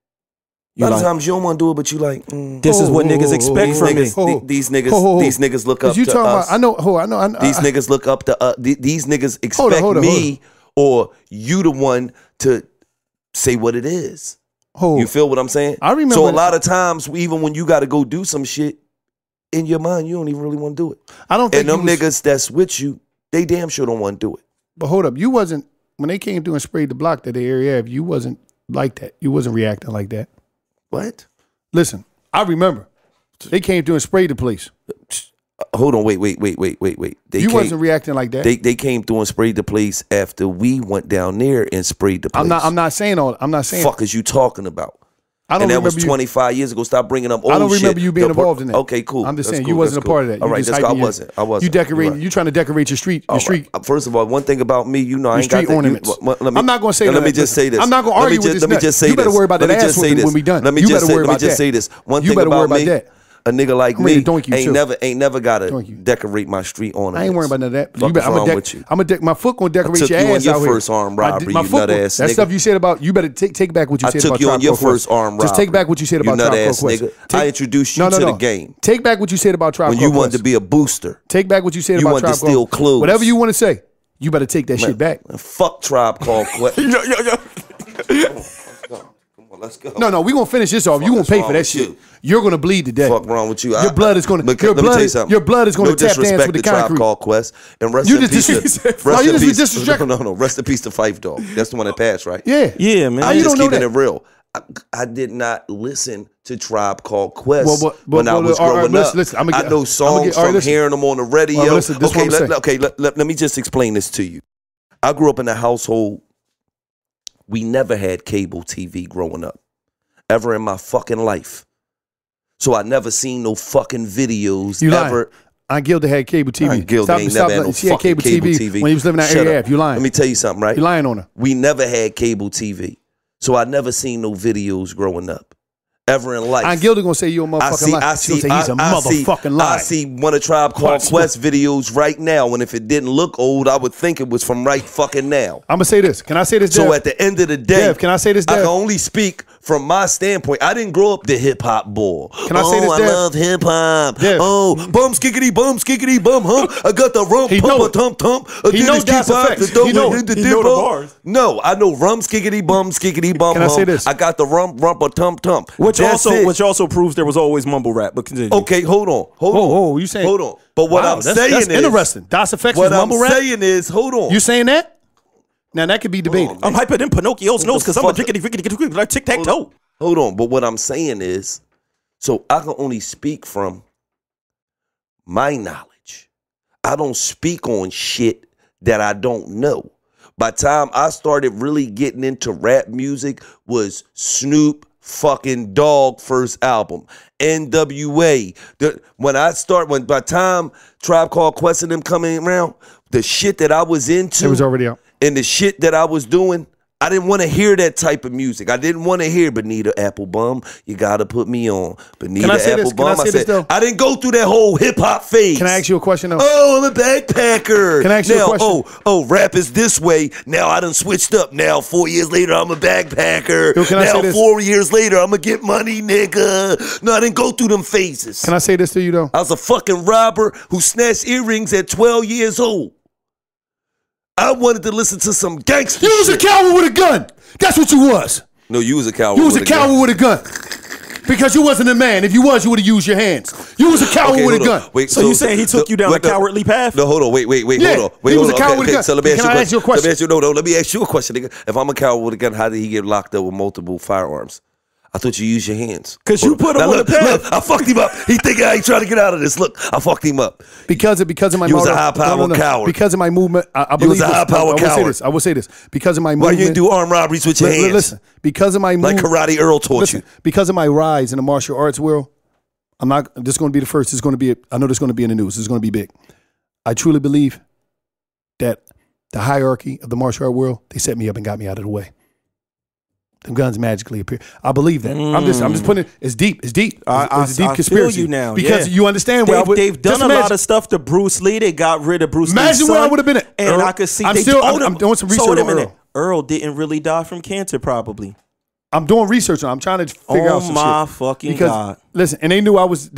lot of times you don't want to do it, but you like. This is what niggas expect from me. These niggas look up to us. I know. These niggas look up to us. These niggas expect me or you the one to say what it is. You feel what I'm saying? I remember. So a lot of times, even when you got to go do some shit, in your mind, you don't even really want to do it. I don't think. And them niggas that's with you, they damn sure don't want to do it. But hold up, you wasn't when they came through and sprayed the block that the area. You wasn't like that. You wasn't reacting like that. What? Listen, I remember they came through and sprayed the place. Hold on, wait. You wasn't reacting like that. They came through and sprayed the place after we went down there and sprayed the place. I'm not saying all. I'm not saying. Fuck is you talking about? I don't and that remember was 25 years ago. Stop bringing up old shit. I don't remember you being involved in that. Okay, cool. I'm just saying cool. you wasn't a part of that. All right, I wasn't. You decorating. You trying to decorate your street. Your street. First of all, one thing about me, you know, I ain't got street ornaments. I'm not going to say that. Let me just say this. I'm not going to argue with this. Let me just say this. You better worry about that ass when we done. Let me just say this. One thing about me. A nigga like me ain't never gotta decorate my street ornaments. I ain't worried about none of that. What's wrong with you? My foot gonna decorate your ass out here. I took you on your first armed robbery, you nut ass nigga. That stuff you said about, you better take back what you said about Tribe Called Quest. I took you on your first armed robbery. Just take back what you said about Tribe Called Quest. I introduced you to the game. Take back what you said about Tribe Called Quest. When Quest. you wanted to be a booster. Take back what you said about Tribe Called Quest. You wanted to steal clothes. Whatever you want to say, you better take that shit back. Fuck Tribe Called Quest. Let's go. No, we gonna finish this off. You gonna pay for that shit. You're gonna bleed today. Fuck wrong with you? Your blood is gonna. Your blood is gonna tap dance with the concrete. Tribe Called Quest and rest in peace. No. Rest in peace to Phife Dawg. That's the one that passed, right? Yeah, man. I'm just keeping it real. I did not listen to Tribe Called Quest when I was growing up. I know songs from hearing them on the radio. Let me just explain this to you. I grew up in a household. We never had cable TV growing up, ever in my fucking life. So I never seen no fucking videos ever. Aunt Gilda had cable TV. Aunt Gilda ain't never had no She had fucking cable TV when he was living out Shut area. up. You lying? Let me tell you something, right? You lying on her. We never had cable TV, so I never seen no videos growing up. Ever in life. Aunt Gilda gonna say you a motherfucking liar. She's gonna say he's a motherfucking liar. I see one of Tribe Called Quest videos right now, and if it didn't look old, I would think it was from right fucking now. I'm gonna say this. Can I say this, Dev? So at the end of the day, Dev, can I say this, I Dev? can only speak from my standpoint. I didn't grow up the hip hop boy. Can I say this, I Dev? love hip hop. Dev. Oh, bum skickity bum, huh? I got the rum He know it. tump. He knows Das Effects. He know it. He know the bars. No, I know rum skickity bum. Can I say this? I got the rumpa tump. Which That's it. also proves there was always mumble rap. But continue. Okay, hold on. Oh, you saying? Hold on. But what Wow, I'm that's saying is interesting. Das Effects was what I'm mumble rap. saying is, hold on. You saying that? Now that could be debated. I'm hyper than Pinocchio's nose because I'm a fuck- jickety like tic tac toe. Hold on, but what I'm saying is, so I can only speak from my knowledge. I don't speak on shit that I don't know. By the time I started really getting into rap music was Snoop fucking Dogg first album, NWA. By the time Tribe Called Quest and them coming around, the shit that I was into, It was already out. and the shit that I was doing, I didn't want to hear that type of music. I didn't want to hear Benita Applebum. You gotta put me on Benita Can I say this? Can I Applebum. say this, though? I didn't go through that whole hip hop phase. Can I ask you a question though? Oh, I'm a backpacker. Can I ask you a now, question? Oh, rap is this way. Now I done switched up. Now 4 years later, I'm a backpacker. Yo, can I now say this? 4 years later, I'm gonna get money, nigga. No, I didn't go through them phases. Can I say this to you though? I was a fucking robber who snatched earrings at 12 years old. I wanted to listen to some gangster You was a shit. coward with a gun. That's what you was. No, you was a coward. You was with a coward with a gun. Because you wasn't a man. If you was, you would have used your hands. You was a coward Okay, with a hold on. gun. Wait, So you saying he took you down a cowardly path? No, hold on. Wait. Yeah, Hold on. Wait, he was hold a on. coward with a gun. So let me ask Can I ask you a question? Let me ask you, no, let me ask you a question, nigga. If I'm a coward with a gun, how did he get locked up with multiple firearms? I thought you used your hands. 'Cause you put him Now on look, the path. Look, I fucked him up. He think I ain't trying to get out of this. Look, I fucked him up. Because of my You was a motive- high-powered coward. Because of my movement, I You believe was a this. high-powered I will say coward. this. I will say this. Because of my Why movement. you didn't do armed robberies with your hands? Listen, because of my Like movement. Karate Earl taught Listen, you. because of my rise in the martial arts world, I'm not. This is going to be the first. It's going to be. I know this is going to be in the news. It's going to be big. I truly believe that the hierarchy of the martial art world, they set me up and got me out of the way. Them guns magically appear. I believe that. I'm just putting it. It's deep. It's deep. It's a deep I conspiracy. feel you now. Because yeah. you understand where they've done a lot of stuff to Bruce Lee. They got rid of Bruce Lee's Imagine son, where I would have been at. And Earl. I could see. I'm they still. told I'm him- doing some research so wait a on minute. Earl. Earl didn't really die from cancer, probably. I'm doing research on. I'm trying to figure out some shit. Oh my fucking Because, God! Listen, and they knew I was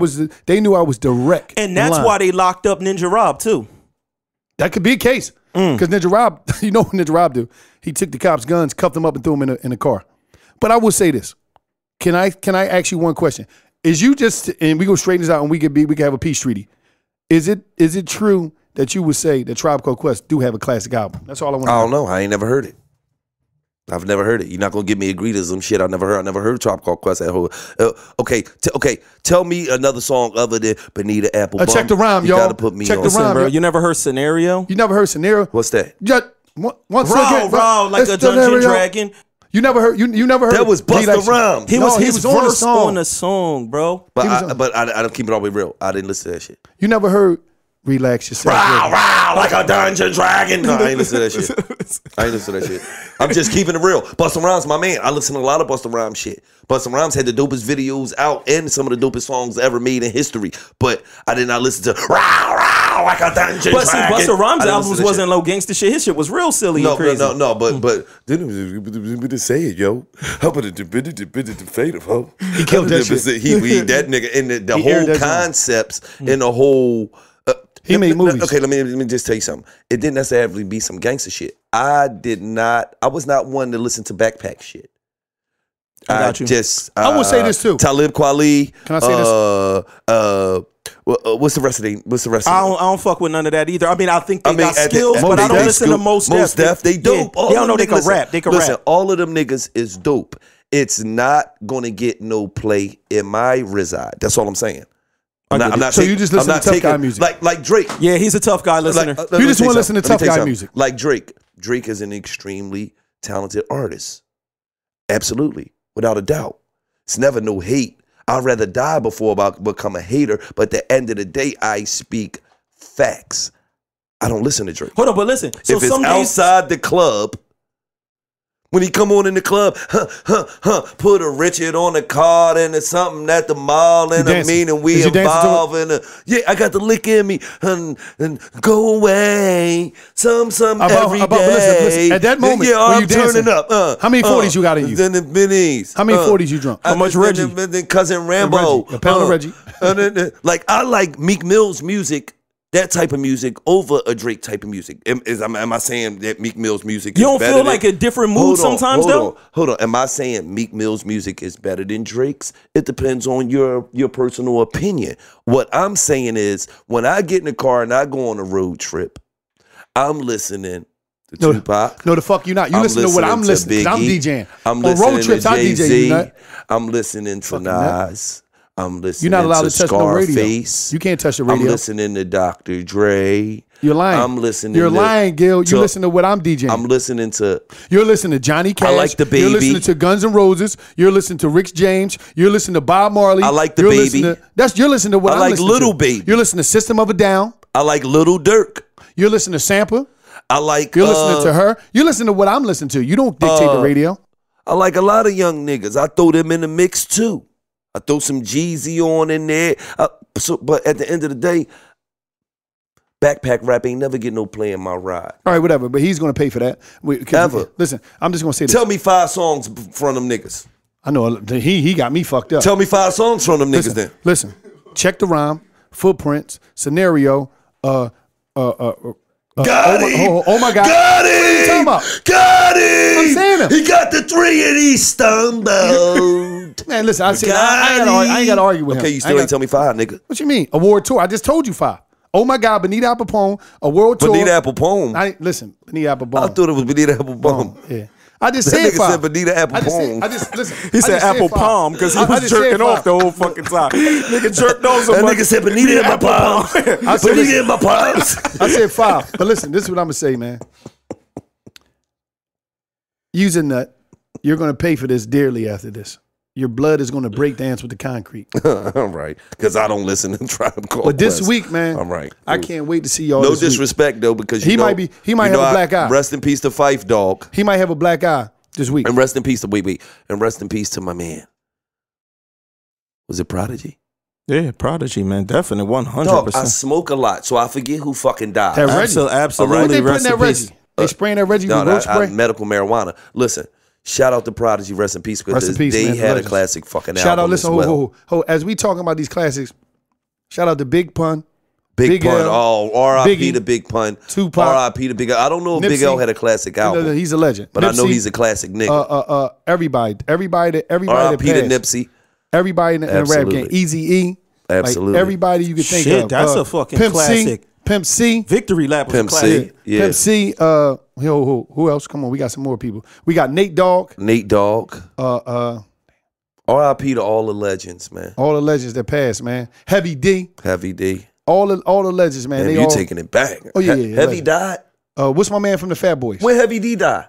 direct. And that's line. why they locked up Ninja Rob too. That could be a case. Because Ninja Rob, you know what Ninja Rob do? He took the cops' guns, cuffed them up, and threw them in a car. But I will say this. Can I ask you one question? Is you just, and we go straighten this out and we can have a peace treaty. Is it true that you would say that Tribe Called Quest do have a classic album? That's all I want to I know. don't know. I ain't never heard it. I've never heard it. You're not gonna give me a greet or some shit I never heard. I never heard Tribe Called Quest. That whole okay. Tell me another song other than Benita Applebum. Check the rhyme, you y'all. gotta put me Check on. the Listen, rhyme, bro, yo. you never heard Scenario? You never heard Scenario? What's that? Just once Raw, again, raw, like a Dungeon Dragon. You never heard. You never heard. That was Busta Rhymes. He was his on the verse song. on the song, bro. But He was I don't keep it all the way real. I didn't listen to that shit. You never heard Relax Yourself. Wow, wow, like a Dungeon Dragon. No, I ain't listen to that shit. I ain't listen to that shit. I'm just keeping it real. Busta Rhymes, my man. I listen to a lot of Busta Rhymes shit. Busta Rhymes had the dopest videos out and some of the dopest songs ever made in history. But I did not listen to Wow, wow, like a Dungeon But see, Dragon. Busta Rhymes I didn't albums listen to that wasn't low gangster shit. His shit was real silly and crazy. No, but didn't say it, yo. How about it? He killed that shit. He that nigga and the He aired whole that song. concepts and the whole. He made movies. Okay, let me just tell you something. It didn't necessarily be some gangster shit. I was not one to listen to backpack shit. I got you. I will say this too. Talib Kweli. Can I say this? What's the rest of the I don't fuck with none of that either. I mean, I think they got at the- skills, at but the- I don't they listen to Mos Def. Mos Def, they dope. Yeah, I know they can rap. They can listen, rap. all of them niggas is dope. It's not gonna get no play in my reside. That's all I'm saying. I'm not So taking- you just I'm listen to not tough taking- guy music. like Drake. Yeah, he's a tough guy listener. Let You me just tell wanna listen to something. Let me tough tell you guy something. music. Like Drake. Drake is an extremely talented artist. Absolutely. Without a doubt. It's never no hate. I'd rather die before I become a hater. But at the end of the day, I speak facts. I don't listen to Drake. Hold on, but listen. So If it's some days, outside the club, when he come on in the club, put a Richard on the card and it's something at the mall and You I mean, and we Is you dancing to involved in yeah, I got the lick in me and go away some every day. Listen, at that moment, yeah, when I'm you dancing, turning up. how many 40s you got in you? Then the minis. How many 40s you drunk? How much Reggie? Then cousin Rambo. Reggie. A pound of Reggie. Like I like Meek Mill's music. That type of music over a Drake type of music. Am I saying that Meek Mill's music you is don't better feel than, like a different mood sometimes, though? Hold on. Am I saying Meek Mill's music is better than Drake's? It depends on your personal opinion. What I'm saying is when I get in the car and I go on a road trip, I'm listening to Tupac. No, the fuck you not. You listen to what I'm listening to. I'm DJing. I'm on listening road trips, to I DJ, Jay-Z. you nut. I'm listening to Nas. I'm listening You're not allowed to touch no radio. Scarface. You can't touch the radio. I'm listening to Dr. Dre. You're lying. I'm listening. You're lying, Gil. You listen to what I'm DJing. I'm listening to. You're listening to Johnny Cash. I like the Baby. You're listening to Guns N' Roses. You're listening to Rick James. You're listening to Bob Marley. I like the You're Baby. listening to, you're listening to what I I'm like listening Little to. Baby. You're listening to System of a Down. I like Little Dirk. You're listening to Sampler. I like. You're listening to her. You're listening to what I'm listening to. You don't dictate the radio. I like a lot of young niggas. I throw them in the mix too. I throw some Jeezy on in there. But at the end of the day, backpack rap ain't never get no play in my ride. All right, whatever. But he's going to pay for that. Ever. Listen, I'm just going to say this. Tell me 5 songs from them niggas. I know he got me fucked up. Tell me 5 songs from them niggas then. Listen, Check the Rhyme, Footprints, Scenario, Got him. Oh my God. Got him. What are you talking about? Got him. I'm saying him. He got the 3 and he stumbled. Man, listen, I ain't got to argue with him. Okay, you still ain't tell me 5, nigga. What you mean? A world tour. I just told you 5. Oh my God, Benita Applebaum, a world tour. Benita Applebaum. Listen, Benita Applebaum. I thought it was Benita Applebaum. Yeah. I just That said nigga 5. said Benita Applebaum. Listen. He said apple palm because he was jerking off the whole fucking time. Nigga jerked off so That much. nigga said Benita in my palms. Benita in my palms. I said 5. But listen, this is what I'm going to say, man. Use a nut. You're going to pay for this dearly after this. Your blood is going to break dance with the concrete. All right. Because I don't listen to Tribe Called But this Quest. week, man, All right. I can't wait to see y'all No this week. disrespect, though, because He might have a black eye. Rest in peace to Fife Dog. He might have a black eye this week. And rest in peace to, and rest in peace to my man. Was it Prodigy? Yeah, Prodigy, man. Definitely, 100%. Dog, I smoke a lot, so I forget who fucking died. That Reggie. Absolutely. What they putting Rest that in peace. Reggie? They spraying that Reggie with roach spray? medical marijuana. Listen, shout out to Prodigy, rest in peace, Rest because in peace, they man. had Legends. a classic fucking Shout out, album listen, as well. as we talking about these classics, shout out to Big Pun, Big Pun. L, Oh, R.I.P. Biggie, to Big Pun. Tupac. R.I.P. to Big L. I don't know if Big Nipsey. L had a classic album, he's a legend. but I know Nipsey, he's a classic nigga. Everybody that R.I.P. to passed. Nipsey. Everybody in the rap Absolutely. game. Easy-E. Absolutely. Like everybody you could think Shit, of. that's a fucking Pimp classic. C, Pimp C. Victory Lap was Pimp a classic. C. Yeah. Pimp C. Who else? Come on, we got some more people. We got Nate Dogg. Nate Dogg. R.I.P. to all the legends, man. All the legends that passed, man. Heavy D. Heavy D. All the legends, man. Man, They you all. taking it back. Oh, yeah. Heavy legend. died? What's my man from the Fat Boys? When Heavy D died?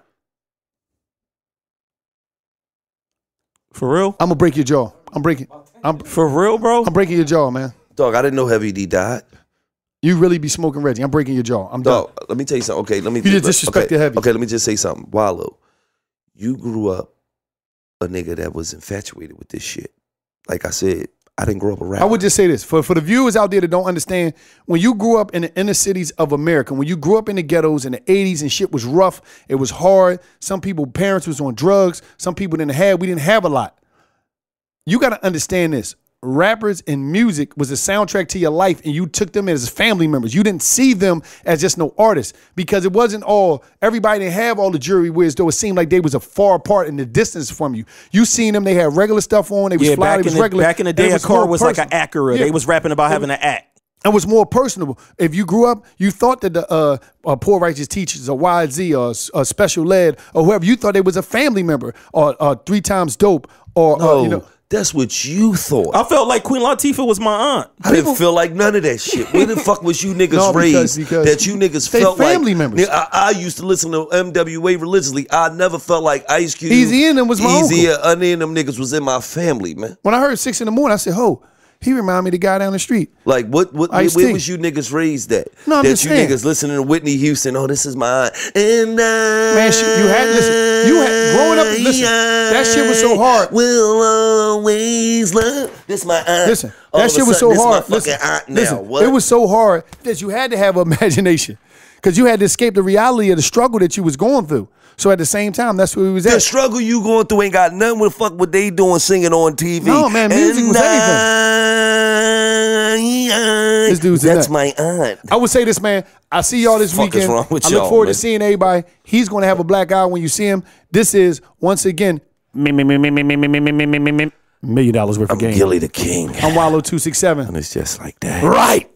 For real? I'm gonna break your jaw. I'm For real, bro? breaking your jaw, man. Dog, I didn't know Heavy D died. You really be smoking Reggie. I'm breaking your jaw. I'm done. Dog, let me tell you something. Okay, let me. You just disrespected Heavy. Okay, let me just say something. Wallow, you grew up a nigga that was infatuated with this shit. Like I said, I didn't grow up a rapper. I would just say this for the viewers out there that don't understand. When you grew up in the inner cities of America, when you grew up in the ghettos in the 80s and shit was rough, it was hard. Some people, parents was on drugs. Some people we didn't have a lot. You got to understand this. Rappers and music was a soundtrack to your life, and you took them as family members. You didn't see them as just no artists because it wasn't all, everybody didn't have all the jewelry wears, though it seemed like they was a far apart in the distance from you. You seen them, they had regular stuff on, they was fly, they was regular. Back in the day, a car was like an Acura. Yeah. They was rapping about having an act. It was more personable. If you grew up, you thought that the Poor Righteous Teachers or YZ or Special Ed or whoever, you thought they was a family member or 3 Times Dope or No, you know. That's what you thought. I felt like Queen Latifah was my aunt. I didn't feel like none of that shit. Where the fuck was you niggas No, because raised that you niggas they felt family like? members. Nigga, I used to listen to MWA religiously. I never felt like Ice Cube, Easy and them was my Easy uncle. and any of them niggas was in my family, man. When I heard 6 in the morning, I said, "Ho, he remind me of the guy down the street." Like what where Ice-T. was you niggas raised at? No, I'm that just you saying. niggas listening to Whitney Houston. Oh, this is my aunt. And Man, you had growing up. Listen, that shit was so hard. Will always love. This my aunt. Listen, All that of a shit was so sudden, this hard. my fucking aunt now. Listen, What? it was so hard that you had to have imagination because you had to escape the reality of the struggle that you was going through. So at the same time, that's where we was The at. struggle you going through ain't got nothing with fuck what they doing singing on TV. No, man, music was This dude's in That's that. my aunt. I would say this, man. I see y'all this Fuck is weekend. wrong with I look y'all, forward man? to seeing everybody. He's going to have a black eye when you see him. This is once again $1 million worth of game. Gilly the King. I'm Wallow 267. And it's just like that. Right.